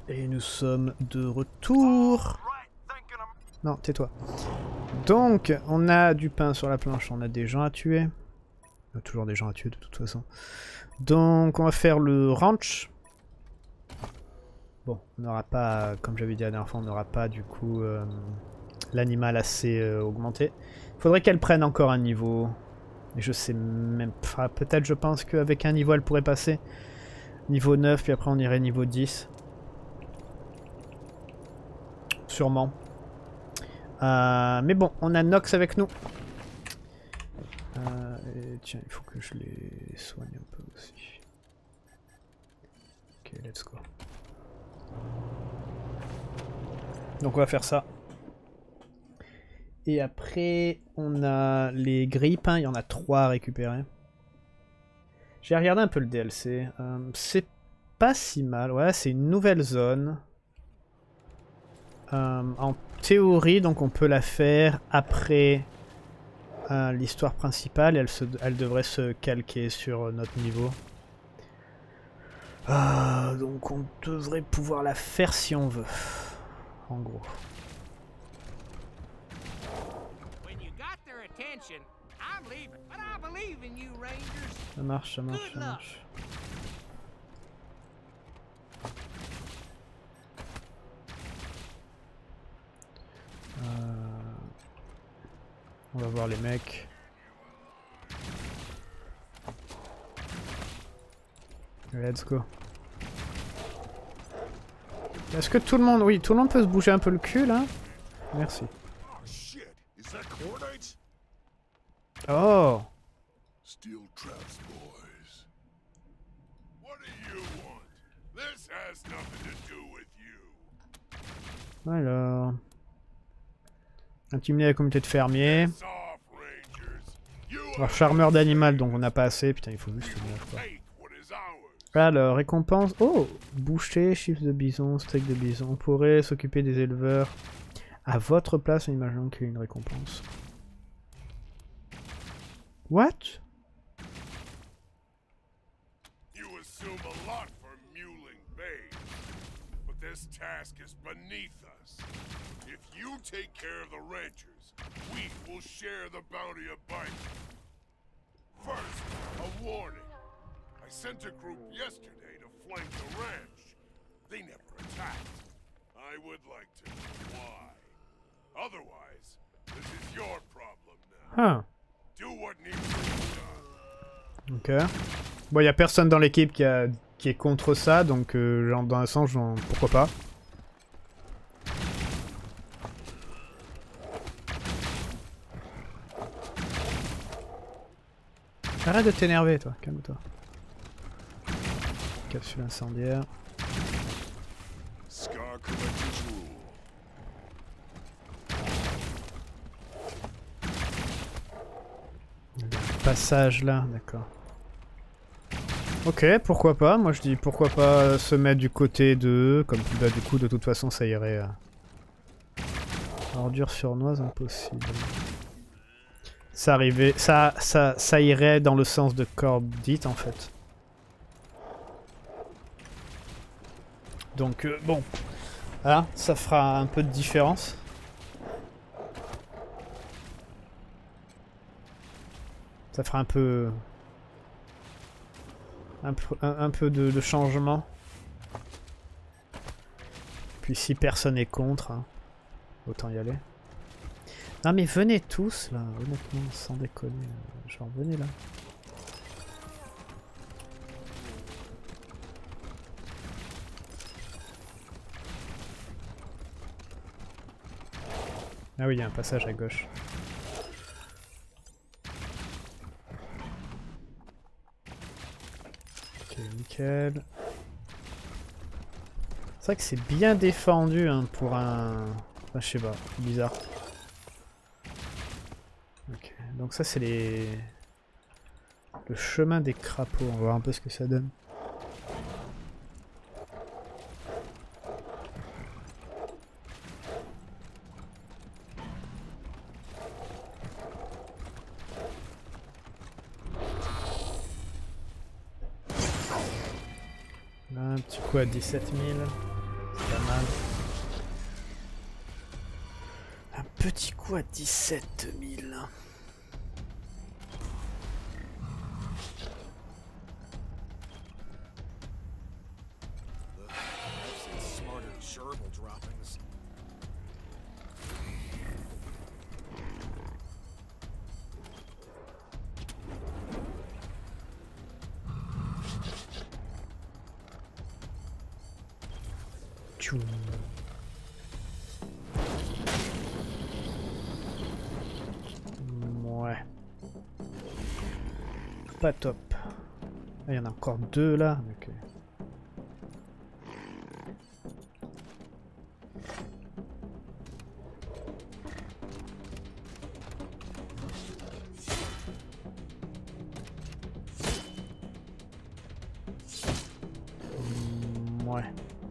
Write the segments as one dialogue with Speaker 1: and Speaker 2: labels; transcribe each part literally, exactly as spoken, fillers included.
Speaker 1: Et nous sommes de retour. Non, tais-toi. Donc, on a du pain sur la planche, on a des gens à tuer. On a toujours des gens à tuer de toute façon. Donc, on va faire le ranch. Bon, on n'aura pas, comme j'avais dit la dernière fois, on n'aura pas du coup euh, l'animal assez euh, augmenté. Il faudrait qu'elle prenne encore un niveau. Et je sais même pas, peut-être je pense qu'avec un niveau elle pourrait passer. Niveau neuf, puis après on irait niveau dix. Sûrement. Euh, mais bon, on a Nox avec nous. Euh, et tiens, il faut que je les soigne un peu aussi. Ok, let's go. Donc on va faire ça. Et après, on a les grippes, hein, il y en a trois à récupérer. J'ai regardé un peu le D L C. Euh, c'est pas si mal. Ouais, c'est une nouvelle zone. Euh, en théorie, donc on peut la faire après euh, l'histoire principale. Et elle, se, elle devrait se calquer sur notre niveau. Euh, donc on devrait pouvoir la faire si on veut. En gros. Ça marche, ça marche, ça marche. Euh... On va voir les mecs. Let's go. Est-ce que tout le monde... Oui, tout le monde peut se bouger un peu le cul, là? Merci. Oh! Alors... Intimider la communauté de fermiers. Alors, charmeur d'animal, donc on n'a pas assez. Putain, il faut juste le neuf, quoi. Alors, récompense... Oh! Boucher, chiffre de bison, steak de bison. On pourrait s'occuper des éleveurs. À votre place, imaginons qu'il y ait une récompense. What? You assume a lot for Muling Bay, but this task is beneath us. If you take care of the ranchers, we will share the bounty of Bite. First, a warning. I sent a group yesterday to flank the ranch. They never attacked. I would like to know why. Otherwise, this is your problem now. Huh. Do what needs to be done. Ok. Bon, il n'y a personne dans l'équipe qui, a... qui est contre ça, donc euh, genre, dans un sens, genre, pourquoi pas. Arrête de t'énerver, toi. Calme-toi. Capsule incendiaire. Passage là, d'accord. Ok, pourquoi pas. Moi je dis pourquoi pas se mettre du côté de... Comme bah, du coup de toute façon ça irait... Euh... Ordure surnoise, impossible. Ça arrivait... Ça, ça, ça irait dans le sens de Corbett en fait. Donc euh, bon. Voilà, ça fera un peu de différence. Ça fera un peu... Un, un, un peu de, de changement. Puis si personne est contre, hein, autant y aller. Non mais venez tous là, honnêtement, sans déconner. Genre venez là. Ah oui, il y a un passage à gauche. Ok, nickel. C'est vrai que c'est bien défendu hein, pour un... Enfin, je sais pas, bizarre. Ok, donc ça c'est les... Le chemin des crapauds, on va voir un peu ce que ça donne. Un petit coup à dix-sept mille.
Speaker 2: petit coup à dix-sept mille. Tchoum. Ouais. Pas top. Il y en a encore deux là. Okay. Ouais.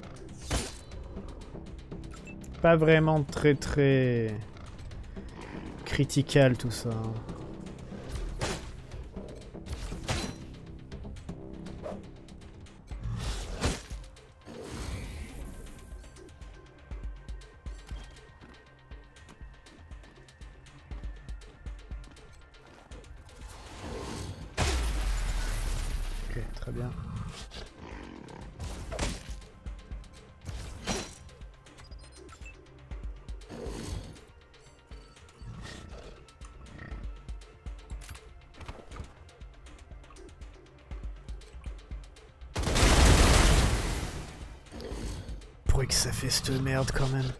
Speaker 2: Pas vraiment très très critical tout ça. Ok, très bien. Que ça fait cette merde quand même.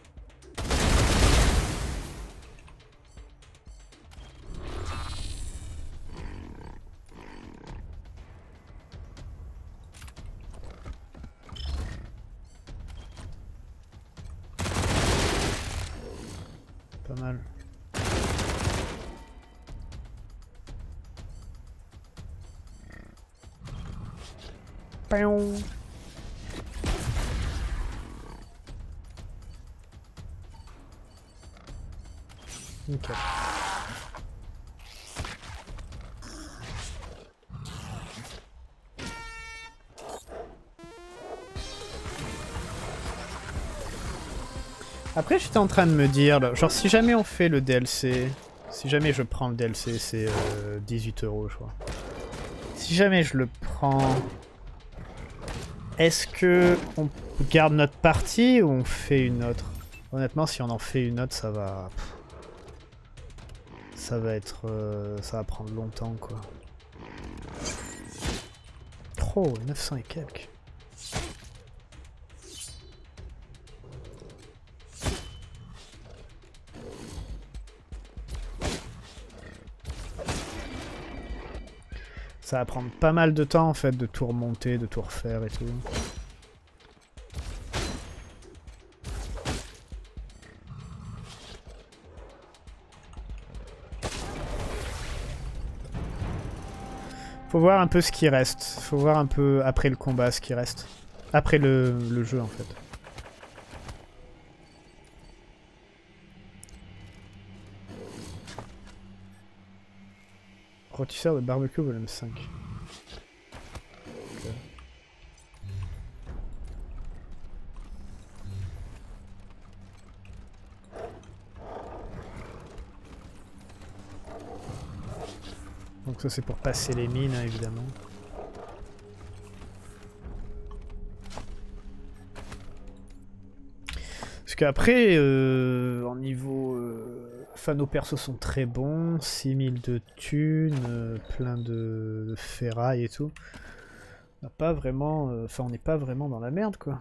Speaker 2: Pas mal. Pion. Ok. Après, j'étais en train de me dire, là, genre si jamais on fait le D L C, si jamais je prends le D L C, c'est euh, dix-huit euros, je crois. Si jamais je le prends, est-ce que on garde notre partie ou on fait une autre? Honnêtement, si on en fait une autre, ça va... Ça va être... Euh, ça va prendre longtemps, quoi. Oh, neuf cents et quelques. Ça va prendre pas mal de temps, en fait, de tout remonter, de tout refaire et tout. Faut voir un peu ce qui reste. Faut voir un peu après le combat ce qui reste. Après le, le jeu en fait. Rôtisseur de barbecue volume cinq. Okay. Donc ça c'est pour passer les mines, hein, évidemment. Parce qu'après, euh, en niveau... Euh, enfin, nos persos sont très bons, six mille de thunes, euh, plein de, de ferraille et tout. On n'a pas vraiment... Enfin, euh, on n'est pas vraiment dans la merde, quoi.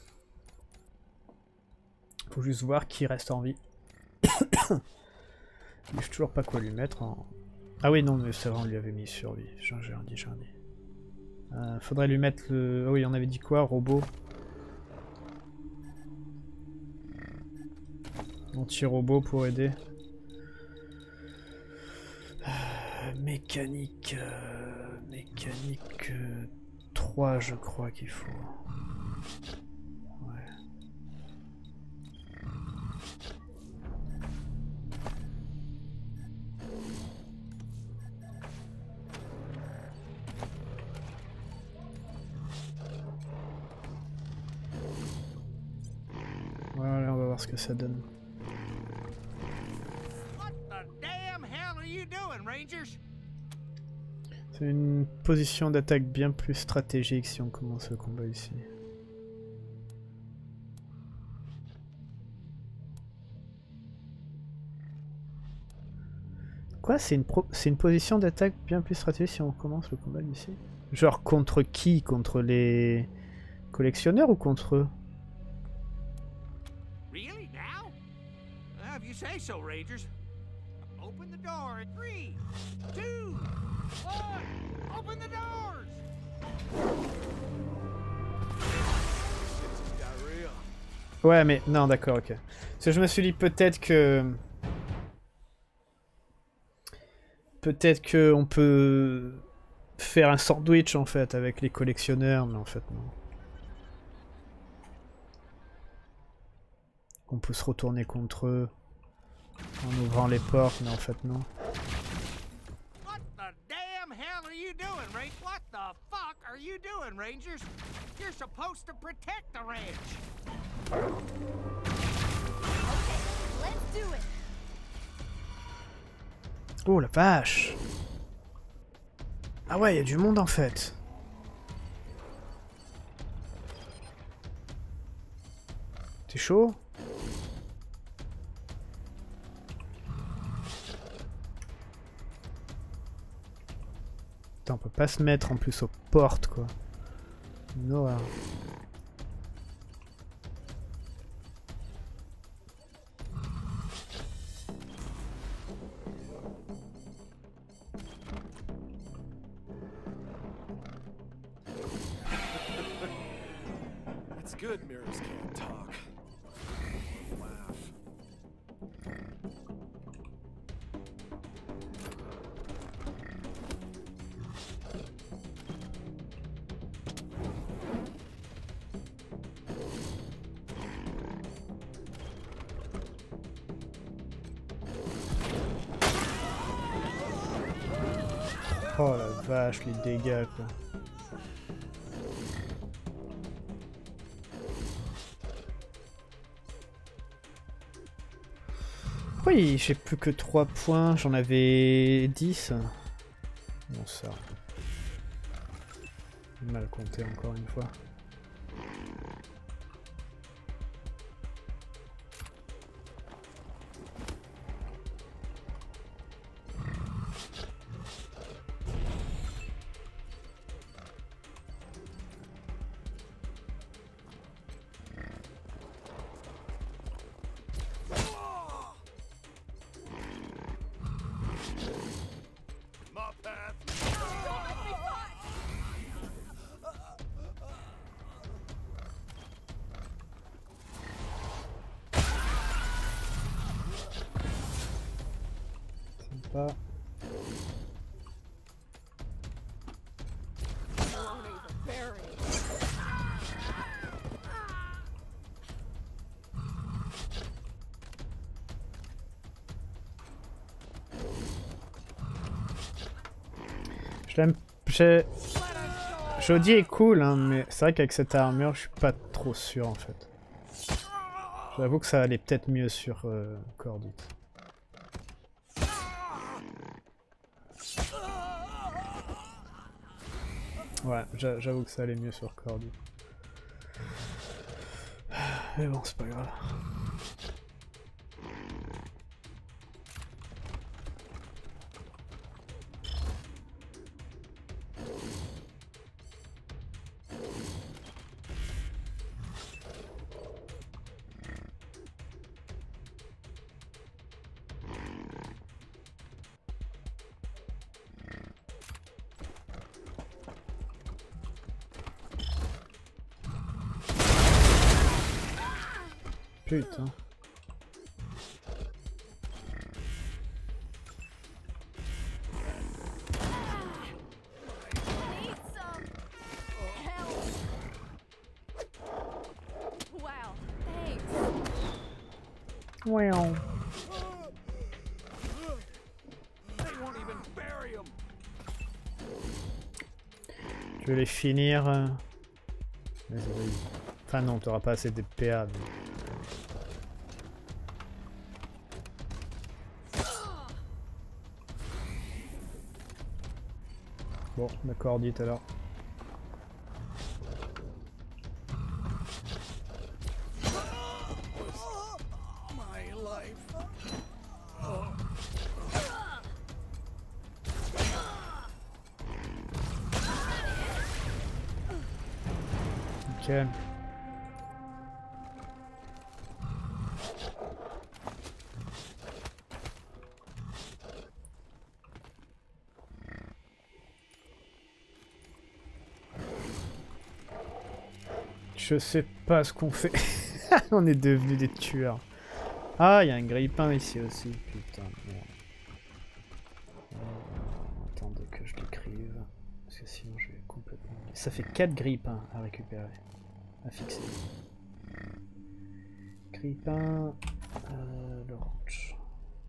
Speaker 2: Faut juste voir qui reste en vie. Mais je sais toujours pas quoi lui mettre en... Ah oui, non, mais c'est vrai, on lui avait mis survie. J'ai un dit, j'ai un dit. Euh, faudrait lui mettre le... Oh oui, on avait dit quoi, robot? Anti-robot pour aider. Euh, mécanique... Euh, mécanique... Euh, trois, je crois qu'il faut. Ouais. Voilà, on va voir ce que ça donne. C'est une position d'attaque bien plus stratégique si on commence le combat ici. Quoi? C'est une, pro c'est une position d'attaque bien plus stratégique si on commence le combat ici? Genre contre qui? Contre les collectionneurs ou contre eux?
Speaker 3: Really now? If you say so, Rangers. Open the door in three, two, one. Open the doors.
Speaker 2: Ouais, mais non, d'accord, ok. Parce que je me suis dit peut-être que peut-être que on peut faire un sandwich en fait avec les collectionneurs, mais en fait non. On peut se retourner contre eux en ouvrant les portes, mais en fait non.
Speaker 3: What the damn hell are you doing, Rangers? What the fuck are you doing, Rangers? You're supposed to protect the ranch.
Speaker 4: Okay, let's do it.
Speaker 2: Oh la vache! Ah ouais, il y a du monde en fait. T'es chaud? Putain, on peut pas se mettre en plus aux portes quoi. Une horreur.
Speaker 5: It's good mirrors can't talk. Laugh.
Speaker 2: Oh la vache, les dégâts quoi. Oui, j'ai plus que trois points, j'en avais dix. Bon ça. Mal compté encore une fois. Sympa. Je l'aime. J'ai. Jody est cool, hein, mais c'est vrai qu'avec cette armure, je suis pas trop sûr en fait. J'avoue que ça allait peut-être mieux sur euh, Cordite. Ouais, j'avoue que ça allait mieux sur Cordite. Mais bon, c'est pas grave. Putain.
Speaker 4: Need some help. Wow, thanks.
Speaker 2: Wow.
Speaker 3: They won't even bury him.
Speaker 2: Je vais les finir. euh. Désolé. Enfin non, t'auras pas assez de P A. Mais... Bon, d'accord, dit alors.
Speaker 5: My life.
Speaker 2: Nickel. Je sais pas ce qu'on fait. On est devenus des tueurs. Ah, il y a un grille-pain ici aussi. Putain, merde. Euh, attendez que je l'écrive. Parce que sinon je vais complètement... Ça fait quatre grille-pains à récupérer. À fixer. Grille-pain... Euh, le ranch.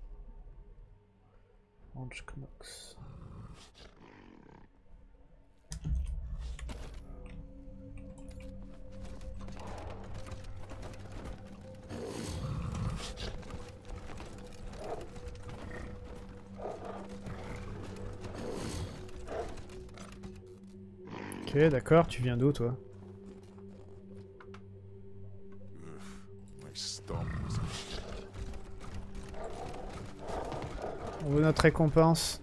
Speaker 2: Ranch Knox. Ok, d'accord, tu viens d'où toi?
Speaker 1: My stomach was
Speaker 2: On veut notre récompense.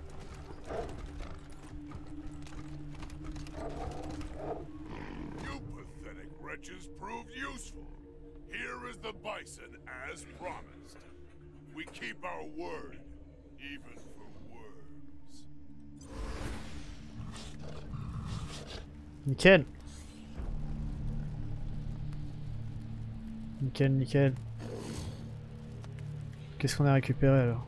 Speaker 1: You pathetic wretches proved useful. Here is the bison as promised. We keep our word, even for worms.
Speaker 2: Nickel. Nickel, nickel. Qu'est-ce qu'on a récupéré alors?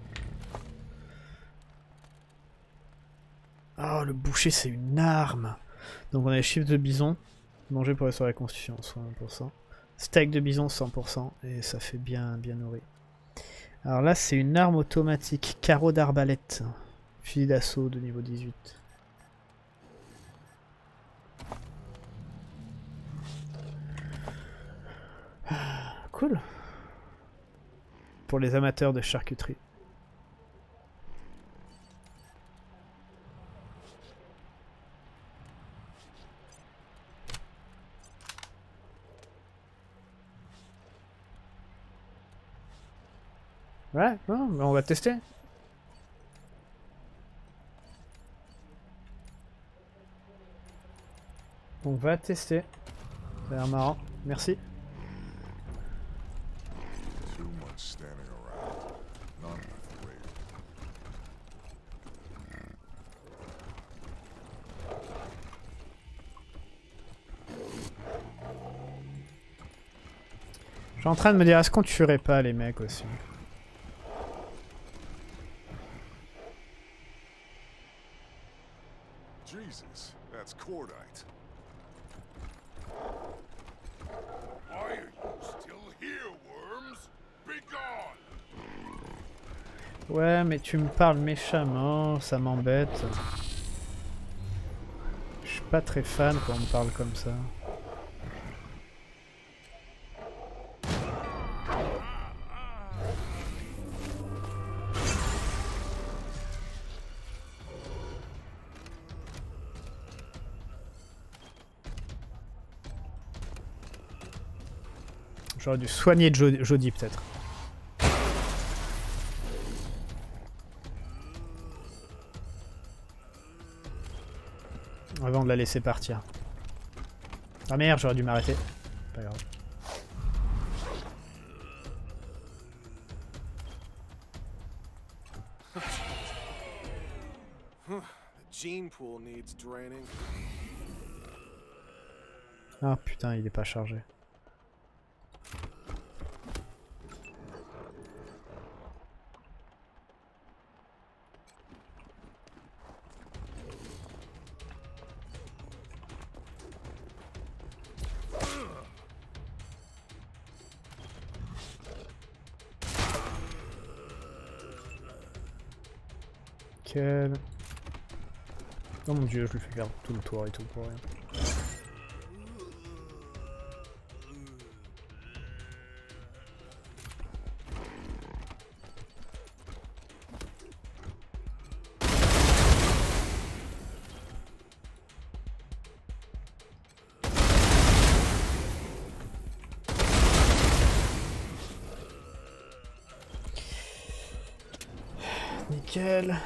Speaker 2: Oh, le boucher, c'est une arme. Donc on a les chiffres de bison. Manger pour restaurer la constitution, soixante pour cent. Steak de bison, cent pour cent. Et ça fait bien, bien nourri. Alors là, c'est une arme automatique. Carreau d'arbalète. Fusil d'assaut de niveau dix-huit. Cool. Pour les amateurs de charcuterie. Ouais, non, mais on va tester. On va tester. Ça a l'air marrant. Merci.
Speaker 1: Too much standing around. Not enough waiting.
Speaker 2: Je suis en train de me dire, est-ce qu'on tuerait pas les mecs aussi?
Speaker 1: Jesus, that's cordite. Why are you still here, worms? Be gone!
Speaker 2: Ouais, mais tu me parles méchamment, ça m'embête. Je suis pas très fan quand on me parle comme ça. J'aurais dû soigner Jo- Jodie peut-être. Avant de la laisser partir. Ah merde, j'aurais dû m'arrêter. Pas grave.
Speaker 5: The gene pool needs draining.
Speaker 2: Ah putain, il est pas chargé. Quel... Oh mon dieu, je lui fais perdre tout le tour et tout pour rien. Nickel.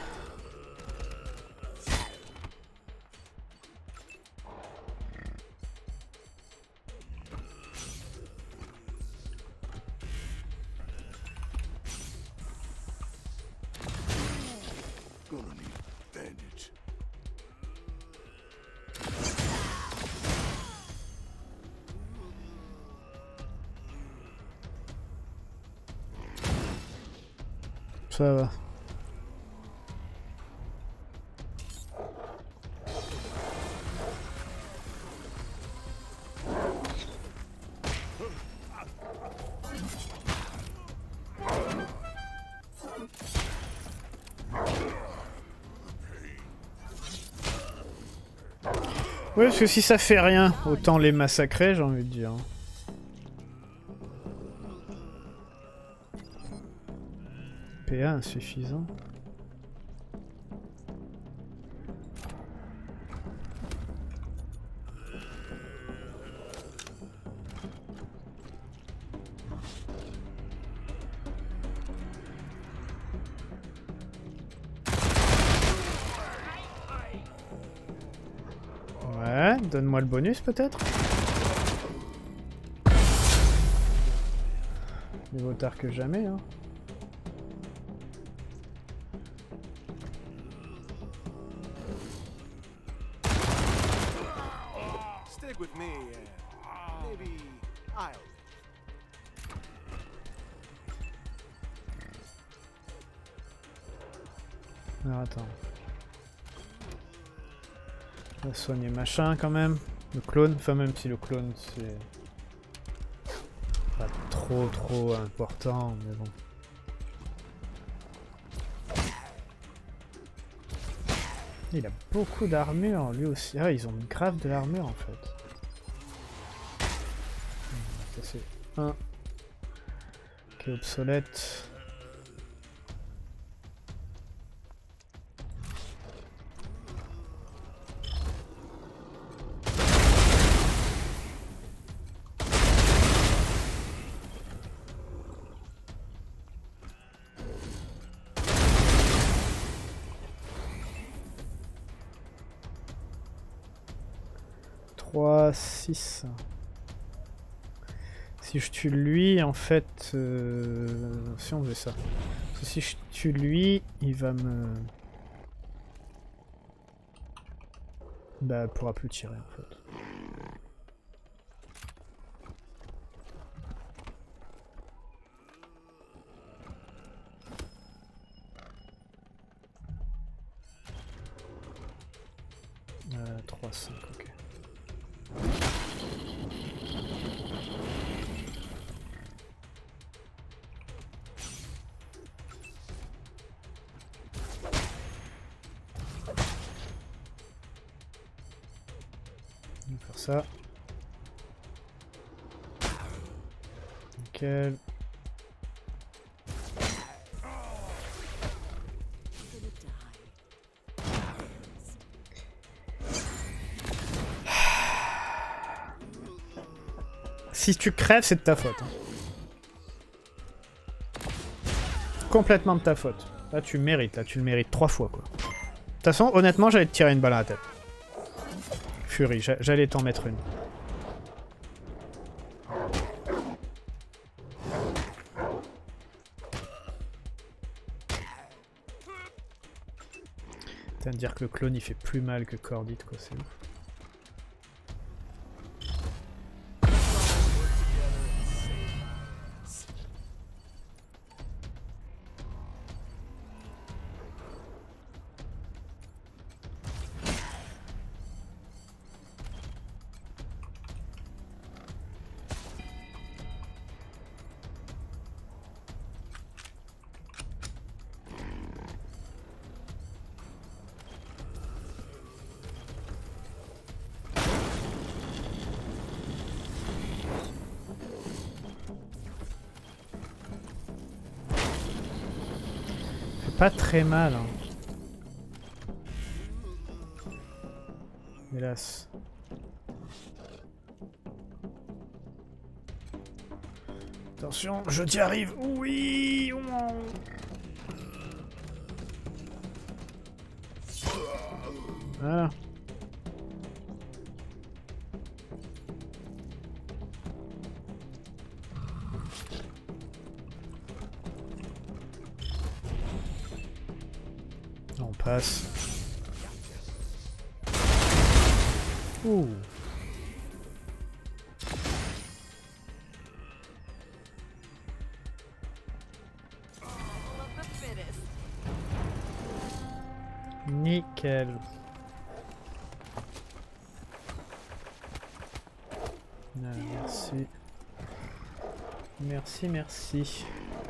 Speaker 1: Gonna need a bandage.
Speaker 2: Ça va. Ouais, parce que si ça fait rien, autant les massacrer, j'ai envie de dire. P A insuffisant. Ouais, donne-moi le bonus peut-être. Mieux vaut tard que jamais, hein.
Speaker 5: Stick with me and maybe I'll.
Speaker 2: Alors attends. On va soigner machin quand même. Le clone, enfin même si le clone c'est pas trop trop important, mais bon. Il a beaucoup d'armure lui aussi. Ah ils ont grave de l'armure en fait. Ça c'est un qui est obsolète. trois, six. Si je tue lui, en fait... Euh... Si on faisait ça. Parce que si je tue lui, il va me... Bah, il pourra plus tirer, en fait. Euh, trois, cinq, ok. On va faire ça. Nickel. Si tu crèves, c'est de ta faute. Hein. Complètement de ta faute. Là, tu mérites. Là, tu le mérites trois fois, quoi. De toute façon, honnêtement, j'allais te tirer une balle à la tête. Fury, j'allais t'en mettre une. T'as à dire que le clone, il fait plus mal que Cordite, quoi. C'est ouf. Pas très mal, hein. Hélas. Attention, je t'y arrive. Oui. Voilà. On passe. Ouh. Nickel. Ah, merci. Merci, merci.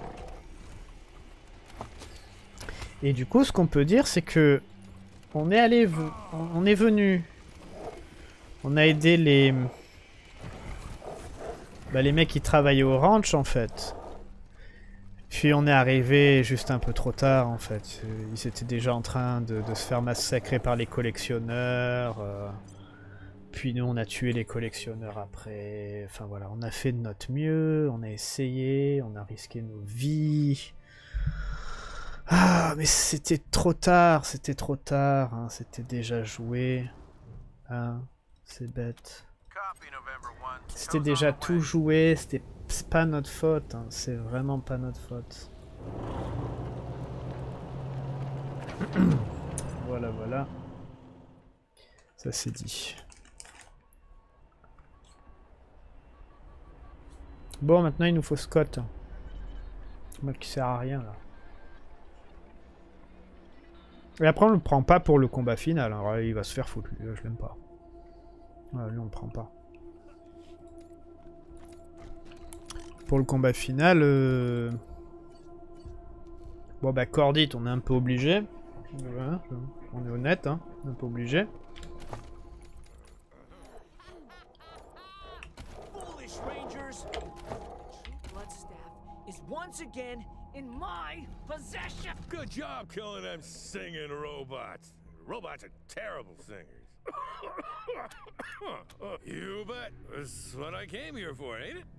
Speaker 2: Et du coup, ce qu'on peut dire, c'est que on est allé, on est venu, on a aidé les, bah, les mecs qui travaillaient au ranch en fait. Puis on est arrivé juste un peu trop tard en fait. Ils étaient déjà en train de, de se faire massacrer par les collectionneurs. Euh... Puis nous on a tué les collectionneurs après. Enfin voilà, on a fait de notre mieux, on a essayé, on a risqué nos vies. Ah mais c'était trop tard, c'était trop tard, hein. C'était déjà joué. Hein, c'est bête. C'était déjà tout joué, c'était... C'est pas notre faute, hein. C'est vraiment pas notre faute. Voilà, voilà. Ça c'est dit. Bon, maintenant il nous faut Scott. Le mec qui sert à rien là. Et après on le prend pas pour le combat final, alors il va se faire foutre, lui, je l'aime pas. Ouais, lui on le prend pas. Pour le combat final, euh... bon bah Cordite on est un peu obligé. Voilà, on est honnête, hein, un peu obligé.
Speaker 5: Good job killing them singing robots. Robots are terrible singers. You bet. That's what I came here for, ain't it?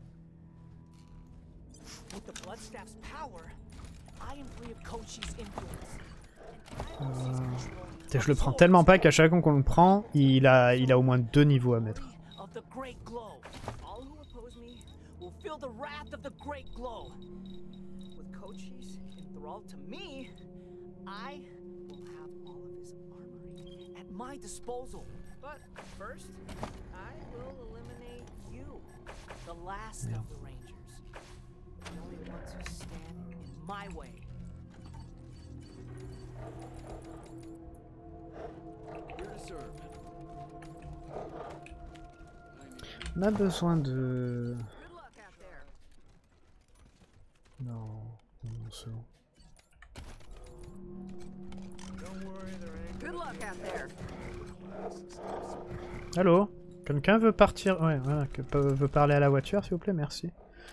Speaker 3: With the Bloodstaff's power, I am free of Kochi's influence.
Speaker 2: Euh... Je le prends tellement pas qu'à chaque fois qu'on le prend, il a, il a au moins deux niveaux à mettre. On a besoin de... Non, non, c'est bon. Allô? Quelqu'un veut partir? Ouais, voilà, que veut parler à la voiture, s'il vous plaît, merci.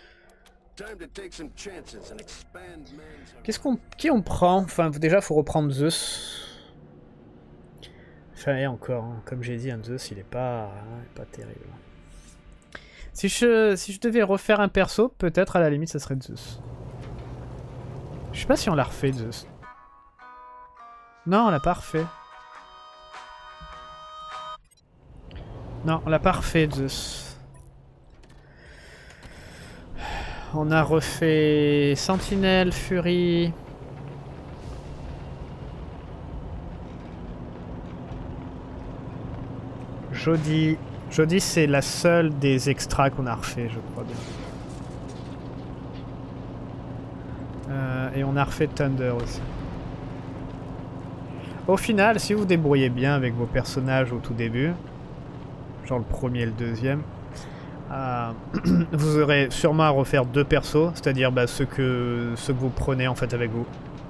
Speaker 2: Qu'est-ce qu'on... Qui on prend? Enfin, déjà, faut reprendre Zeus. Enfin, et encore, hein, comme j'ai dit, un Zeus, il est pas, hein, pas terrible. Si je, si je devais refaire un perso, peut-être à la limite, ça serait Zeus. Je sais pas si on l'a refait, Zeus. Non, on l'a pas refait. Non, on l'a pas refait, Zeus. On a refait Sentinelle, Fury... Jodie. Jodie, c'est la seule des extras qu'on a refait, je crois bien. Euh, et on a refait Thunder aussi. Au final, si vous vous débrouillez bien avec vos personnages au tout début, genre le premier et le deuxième, euh, vous aurez sûrement à refaire deux persos, c'est-à-dire bah, ceux, que, ceux que vous prenez en fait avec vous.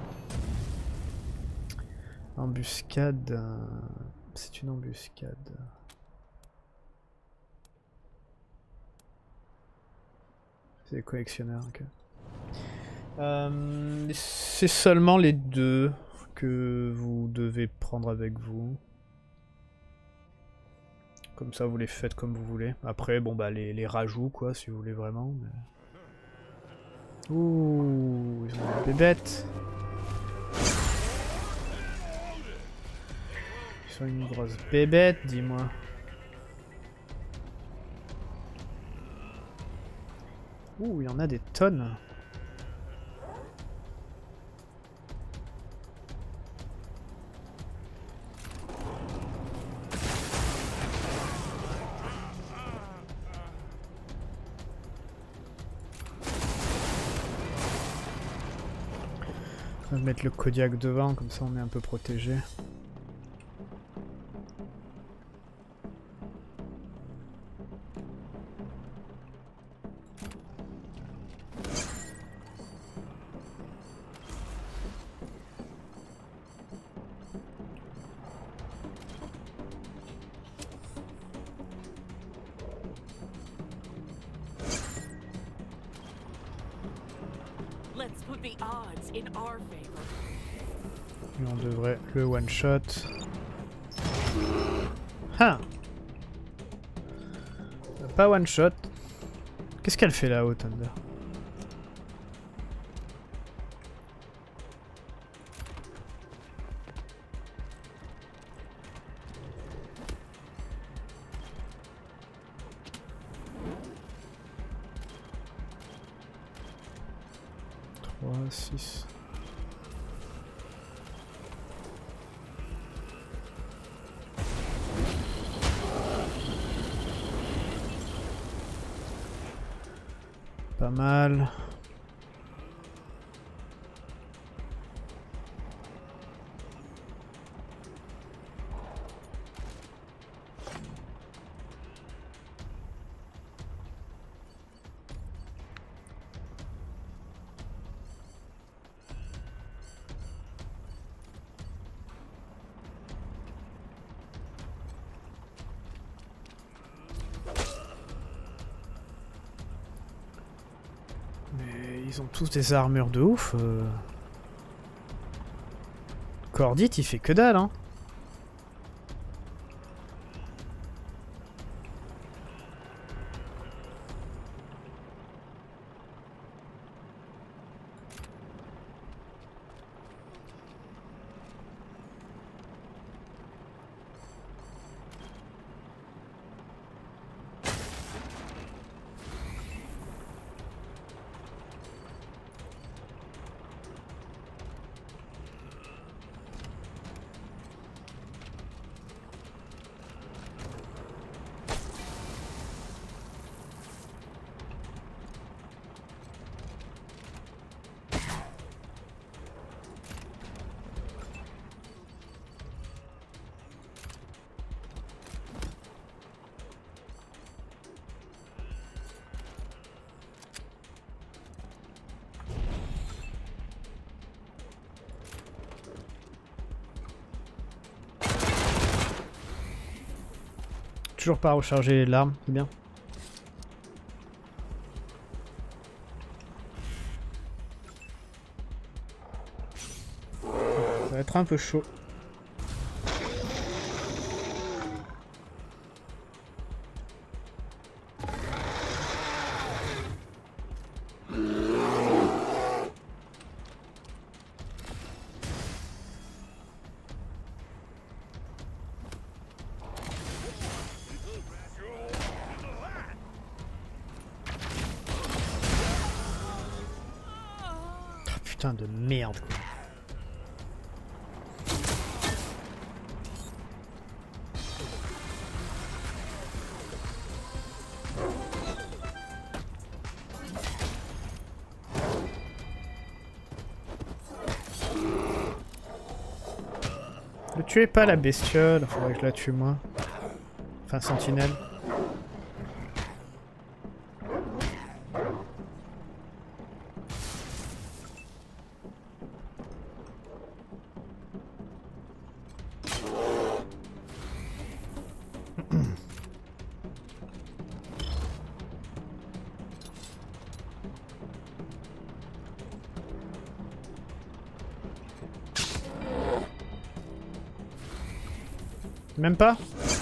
Speaker 2: Embuscade... Euh, c'est une embuscade... C'est les collectionneurs, ok. Euh, c'est seulement les deux que vous devez prendre avec vous. Comme ça, vous les faites comme vous voulez. Après, bon bah les, les rajouts, quoi, si vous voulez vraiment. Mais... Ouh, ils ont des bébêtes. Ils sont une grosse bébête, dis-moi. Ouh, il y en a des tonnes. On va mettre le Kodiak devant, comme ça on est un peu protégé.
Speaker 6: Let's put the odds in our favor.
Speaker 2: Et on devrait le one shot. Ah, pas one shot. Qu'est-ce qu'elle fait là-haut, Thunder? trois, six. Pas mal. Ils ont tous des armures de ouf. Euh... Cordite, il fait que dalle, hein. Toujours pas recharger l'arme, c'est bien. Ça va être un peu chaud. Putain de merde quoi. Ne tuez pas la bestiole, faudrait que je la tue moi. Enfin sentinelle. Même pas?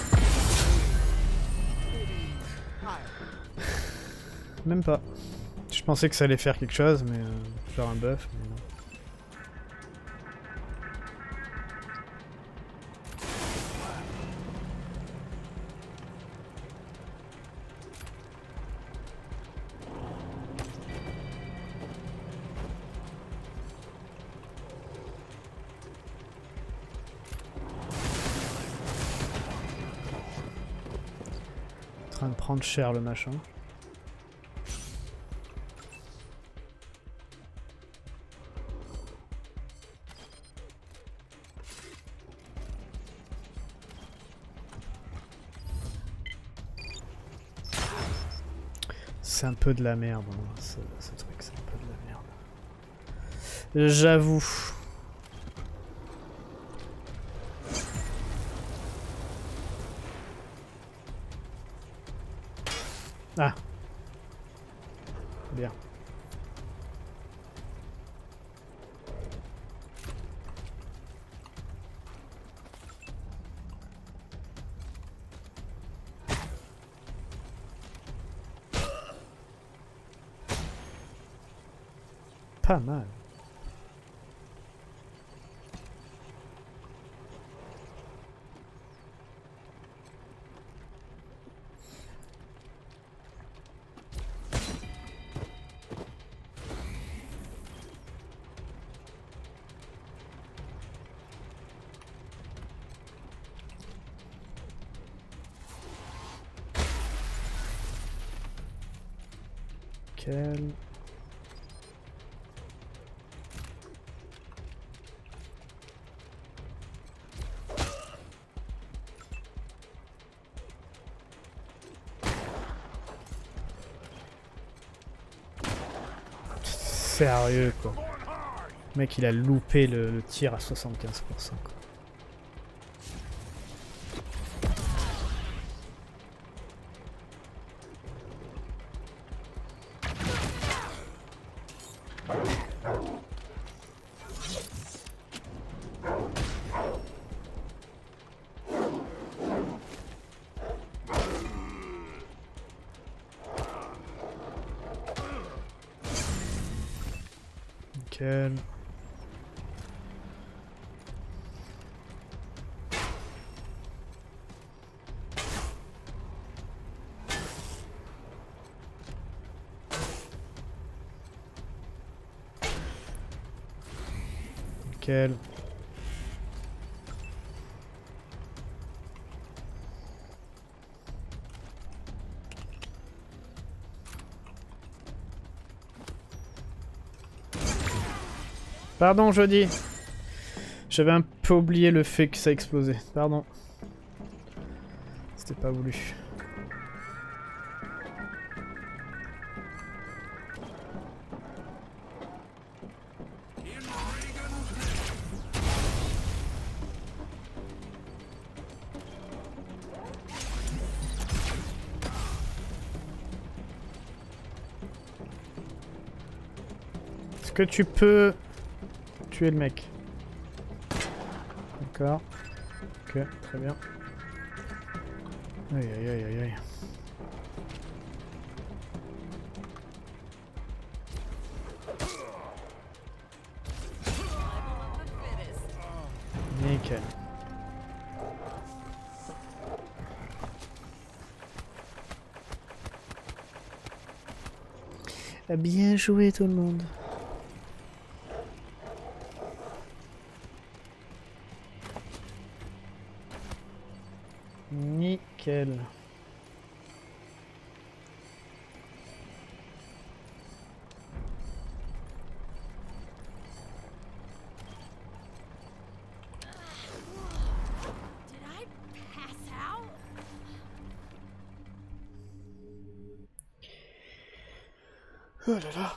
Speaker 2: Même pas. Je pensais que ça allait faire quelque chose, mais euh, genre un buff. Mais non. train de prendre cher le machin. C'est un peu de la merde, hein, ce, ce truc, c'est un peu de la merde. J'avoue. Ah. Bien. Pas mal. Quel... Sérieux quoi. Le mec il a loupé le, le tir à soixante-quinze pour cent quoi. Nickel. Nickel. Pardon, je dis. J'avais un peu oublié le fait que ça explosait. Pardon. C'était pas voulu. Est-ce que tu peux tuer le mec? D'accord. Ok, très bien. Aïe aïe aïe aïe aïe. Nickel. Bien joué tout le monde. Nickel.
Speaker 4: Did I pass out?
Speaker 2: Oh là là.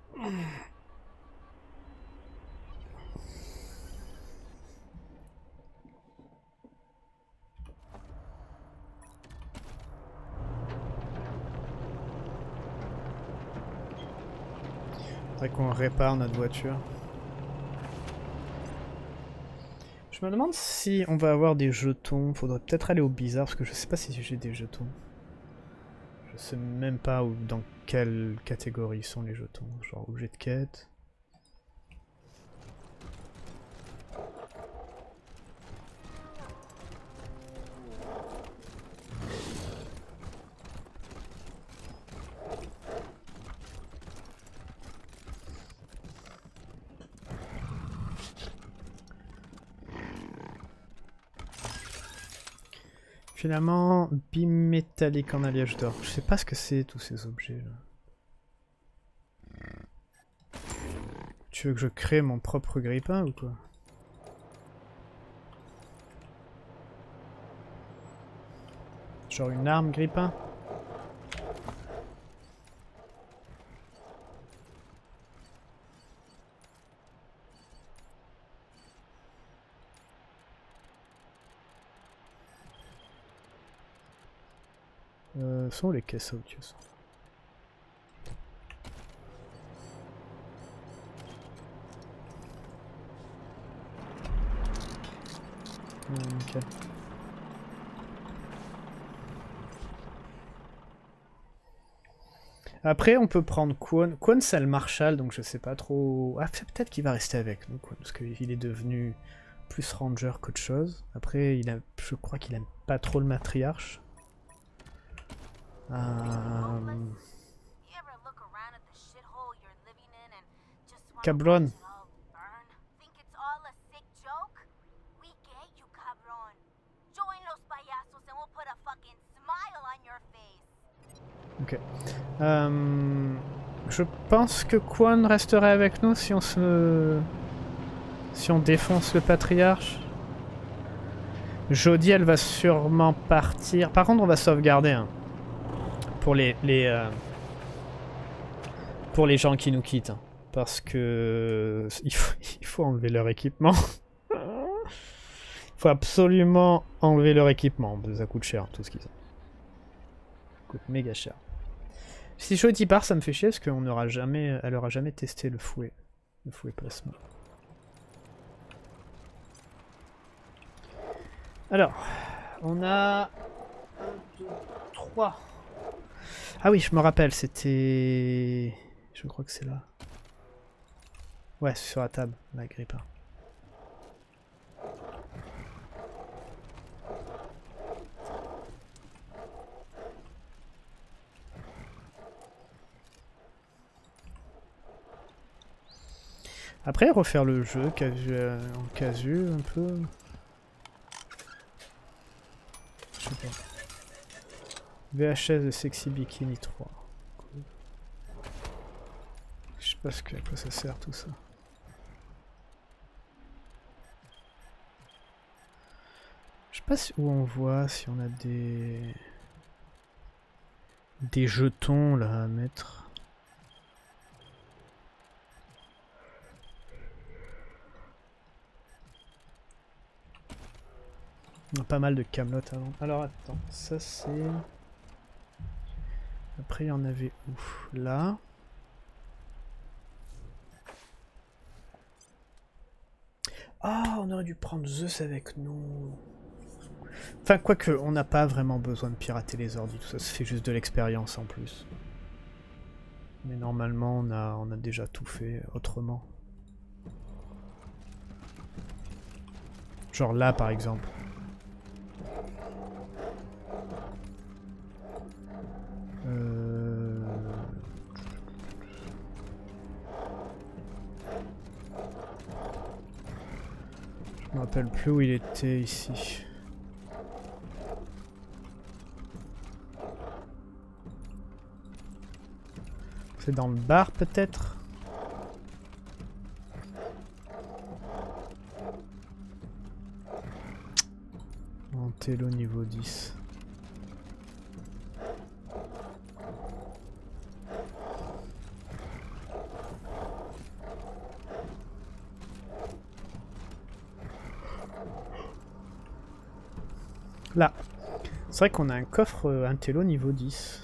Speaker 2: Faudrait qu'on répare notre voiture. Je me demande si on va avoir des jetons. Faudrait peut-être aller au bizarre parce que je sais pas si j'ai des jetons. Je sais même pas où, dans quelle catégorie sont les jetons. Genre objet de quête. Filament bimétallique en alliage d'or. Je sais pas ce que c'est tous ces objets là. Tu veux que je crée mon propre grippin ou quoi? Genre une arme grippin? Euh, sont les caisses à outils. Ouais, nickel. Après, on peut prendre Kwon. Kwon, c'est le Marshal, donc je sais pas trop. Ah, peut-être qu'il va rester avec nous, Kwon, parce qu'il est devenu plus Ranger qu'autre chose. Après, il a... je crois qu'il aime pas trop le Matriarche. Euh... Cabron. Ok. Euh... Je pense que Kwon resterait avec nous si on se... si on défonce le Patriarche. Jodie, elle va sûrement partir. Par contre, on va sauvegarder, hein. Pour les, les euh, pour les gens qui nous quittent, hein, parce que il faut, il faut enlever leur équipement. Il faut absolument enlever leur équipement, ça coûte cher tout ce qu'ils ont. Ça coûte méga cher. Si Jodie part, ça me fait chier parce qu'on n'aura jamais, elle aura jamais testé le fouet, le fouet plasma. Alors, on a un, deux, trois. Ah oui, je me rappelle, c'était... Je crois que c'est là. Ouais, c'est sur la table, la grippa. Après, refaire le jeu casu, euh, en casu, un peu... Je sais pas. V H S de Sexy Bikini trois. Cool. Je sais pas ce que, à quoi ça sert tout ça. Je sais pas si, où on voit si on a des... des jetons là à mettre. On a pas mal de Camelot avant. Alors attends, ça c'est... Après, il y en avait où? Là. Ah, oh, on aurait dû prendre Zeus avec nous. Enfin, quoique, on n'a pas vraiment besoin de pirater les ordres, tout ça se fait juste de l'expérience en plus. Mais normalement, on a, on a déjà tout fait autrement. Genre là, par exemple. Euh... Je me rappelle plus où il était ici. C'est dans le bar peut-être? Antello niveau dix. Là. C'est vrai qu'on a un coffre euh, Intello niveau dix.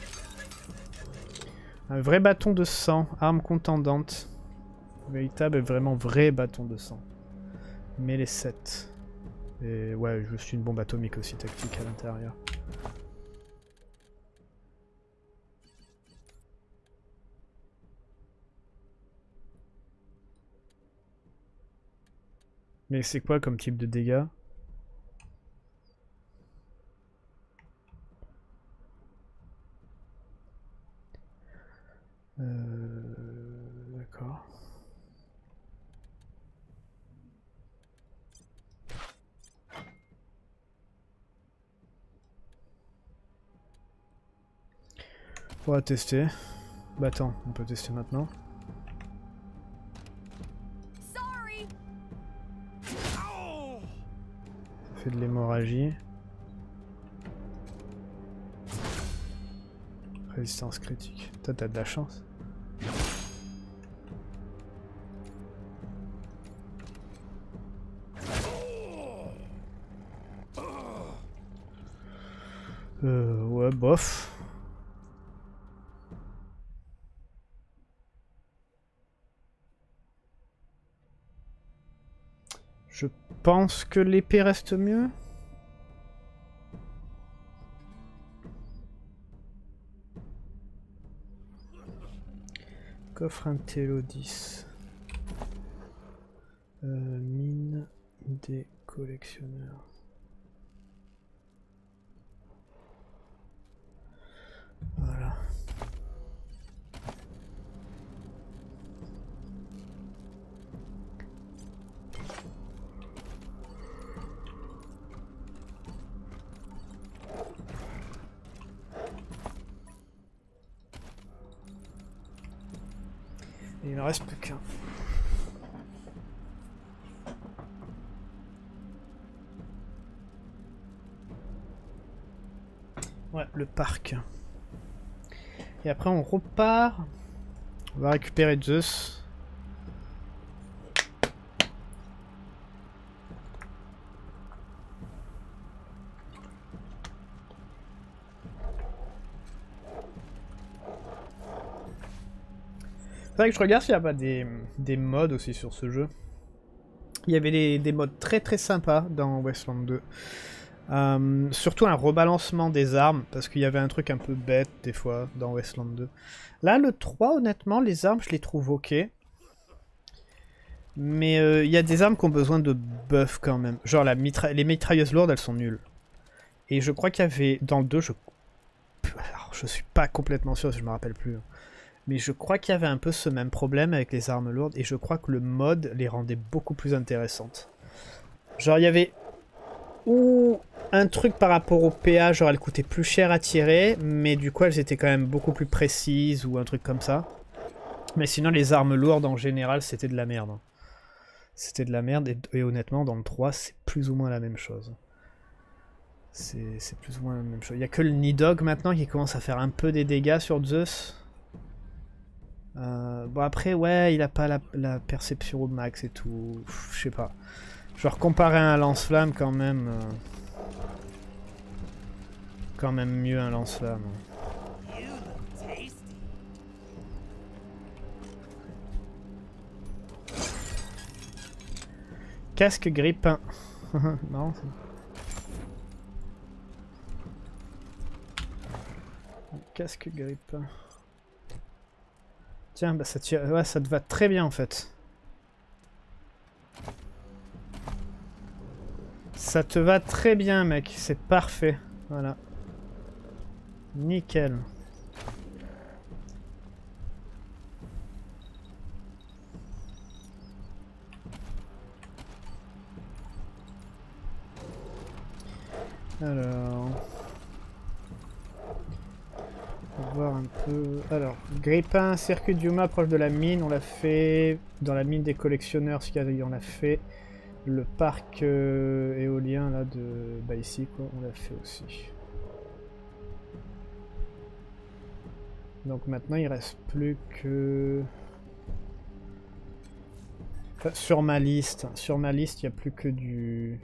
Speaker 2: Un vrai bâton de sang, arme contendante. Véritable et vraiment vrai bâton de sang. Mais les sept. Et ouais, juste une bombe atomique aussi tactique à l'intérieur. Mais c'est quoi comme type de dégâts? Euh, D'accord. On va tester. Bah attends, on peut tester maintenant.
Speaker 4: Sorry.
Speaker 3: Oh!
Speaker 2: Ça fait de l'hémorragie. Résistance critique. Toi t'as de la chance. Euh, ouais, bof. Je pense que l'épée reste mieux. Coffre Intello dix. Euh, mine des collectionneurs. Voilà. Et il ne reste plus qu'un. Ouais, le parc. Et après on repart. On va récupérer Zeus. C'est vrai que je regarde s'il n'y a pas des, des mods aussi sur ce jeu. Il y avait des, des mods très très sympas dans Wasteland deux. Euh, surtout un rebalancement des armes, parce qu'il y avait un truc un peu bête des fois dans Wasteland deux. Là, le trois, honnêtement, les armes, je les trouve ok. Mais euh, il y a des armes qui ont besoin de buff quand même. Genre la mitra les mitrailleuses lourdes, elles sont nulles. Et je crois qu'il y avait, dans le deux, je... Alors, je suis pas complètement sûr, si je me rappelle plus. Mais je crois qu'il y avait un peu ce même problème avec les armes lourdes, et je crois que le mod les rendait beaucoup plus intéressantes. Genre, il y avait... ou un truc par rapport au P A, genre elles coûtaient plus cher à tirer, mais du coup elles étaient quand même beaucoup plus précises, ou un truc comme ça. Mais sinon les armes lourdes en général c'était de la merde. C'était de la merde, et, et honnêtement dans le trois c'est plus ou moins la même chose. C'est plus ou moins la même chose. Il n'y a que le Nidhogg maintenant qui commence à faire un peu des dégâts sur Zeus. Euh, bon après ouais il a pas la, la perception au max et tout, je sais pas. Genre comparé à un lance-flamme quand même... Euh, quand même mieux un lance-flamme. Casque grippin. Non. Casque grippin. Tiens, bah ça, tire... ouais, ça te va très bien en fait. Ça te va très bien mec, c'est parfait. Voilà. Nickel. Alors... on va voir un peu... Alors, grippin, circuit d'Yuma proche de la mine, on l'a fait dans la mine des collectionneurs, ce qu'il y a, on l'a fait. Le parc euh, éolien là de... bah ici quoi, on l'a fait aussi. Donc maintenant il reste plus que... Enfin, sur ma liste, sur ma liste il n'y a plus que du...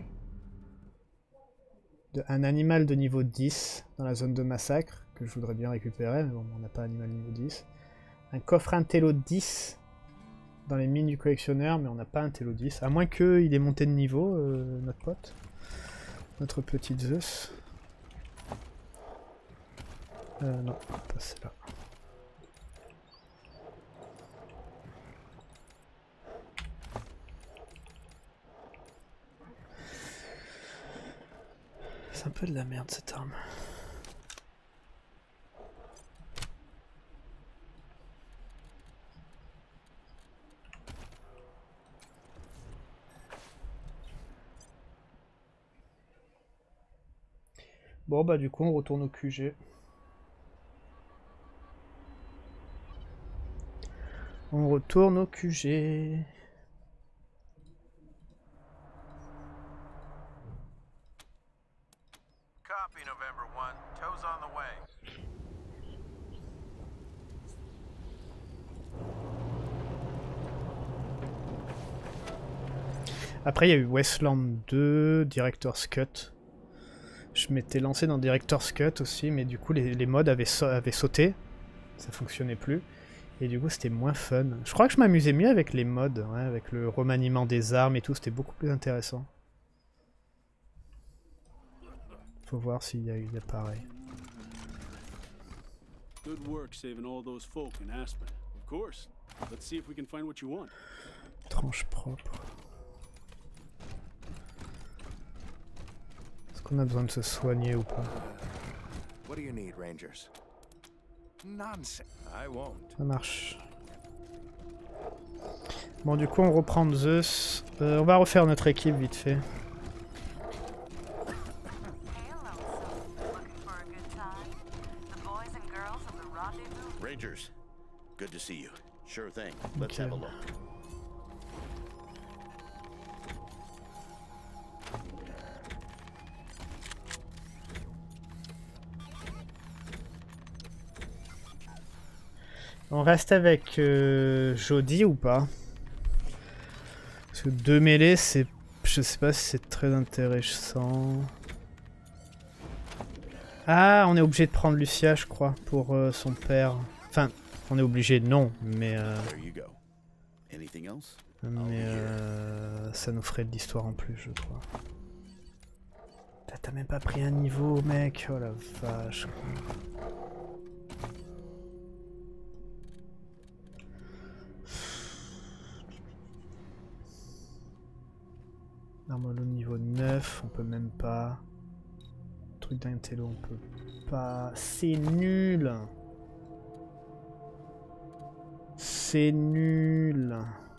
Speaker 2: De... un animal de niveau dix dans la zone de massacre, que je voudrais bien récupérer, mais bon on n'a pas animal niveau dix. Un coffre Intello dix dans les mines du collectionneur, mais on n'a pas un Intello dix, à moins qu'il ait monté de niveau, euh, notre pote. Notre petit Zeus. Euh, non, pas celle-là. C'est un peu de la merde cette arme. Bon bah du coup on retourne au Q G. On retourne au Q G.
Speaker 7: Copy, November one. Tows on the way.
Speaker 2: Après, il y a eu Westland deux, Director's Cut. Je m'étais lancé dans Director's Cut aussi, mais du coup, les, les mods avaient, sa avaient sauté. Ça fonctionnait plus. Et du coup, c'était moins fun. Je crois que je m'amusais mieux avec les mods, ouais, avec le remaniement des armes et tout. C'était beaucoup plus intéressant. Faut voir s'il y a eu il y a pareil.
Speaker 8: Good work saving all those folk in Aspen. Of course. Let's see if we can find what you want.
Speaker 2: Tranche propre. Est-ce qu'on a besoin de se soigner ou pas?
Speaker 7: What do you need, Rangers? Nonsense. I won't.
Speaker 2: Ça marche. Bon, du coup, on reprend Zeus. Euh, on va refaire notre équipe vite fait.
Speaker 9: Rangers, good to see you. Sure thing. Let's have a look.
Speaker 2: On reste avec euh, Jody ou pas? Parce que deux mêlées, c'est, je sais pas si c'est très intéressant. Ah, on est obligé de prendre Lucia, je crois, pour euh, son père. Enfin, on est obligé, non, mais euh, mais euh, ça nous ferait de l'histoire en plus, je crois. T'as même pas pris un niveau, mec. Oh la vache. Normalement, au niveau neuf, on peut même pas. Truc d'un télo, on peut pas. C'est nul. C'est nul.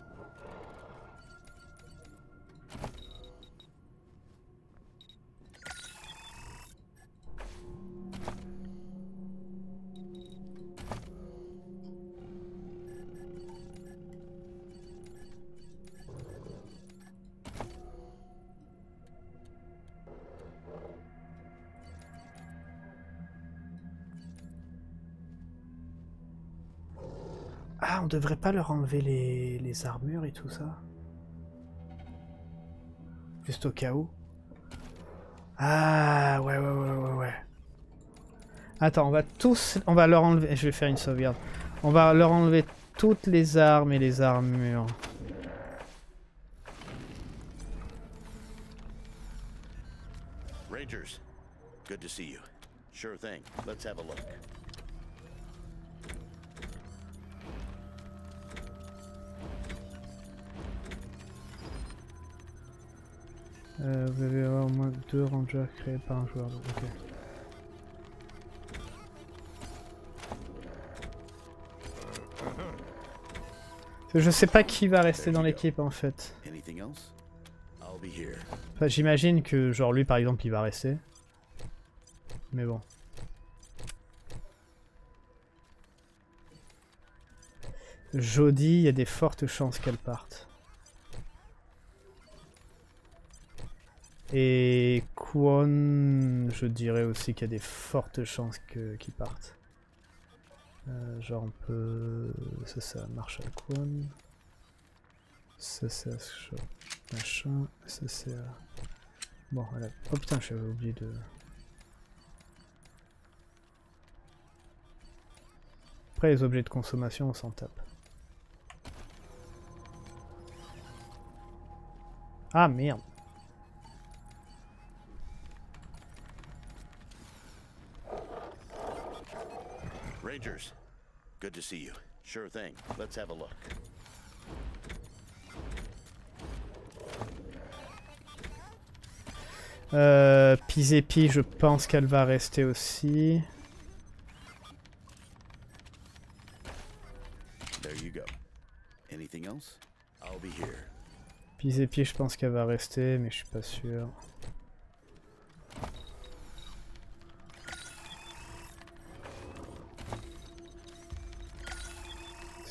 Speaker 2: Ah, on devrait pas leur enlever les, les armures et tout ça? Juste au cas où. Ah, ouais, ouais, ouais, ouais, ouais. Attends, on va tous... On va leur enlever... Je vais faire une sauvegarde. On va leur enlever toutes les armes et les armures.
Speaker 9: Rangers, good to see you. Sure thing. Let's have a look.
Speaker 2: Euh, vous allez avoir au moins deux rangers créés par un joueur. Ok. Je sais pas qui va rester dans l'équipe en fait. Enfin, j'imagine que genre lui par exemple il va rester. Mais bon. Jody, il y a des fortes chances qu'elle parte. Et Kwon, je dirais aussi qu'il y a des fortes chances que, qu'il parte. Euh, genre on peut... Ça, ça marche à Kwon. Ça, c'est à ce machin. Ça, c'est à... Bon, voilà. Oh putain, j'avais oublié de... Après, les objets de consommation, on s'en tape. Ah, merde.
Speaker 9: Rangers, good to see you. Sure thing. Let's have a look.
Speaker 2: Euh, Pizepi, je pense qu'elle va rester aussi.
Speaker 9: There you go. Anything else? I'll be here.
Speaker 2: Pizepi, je pense qu'elle va rester, mais je suis pas sûr.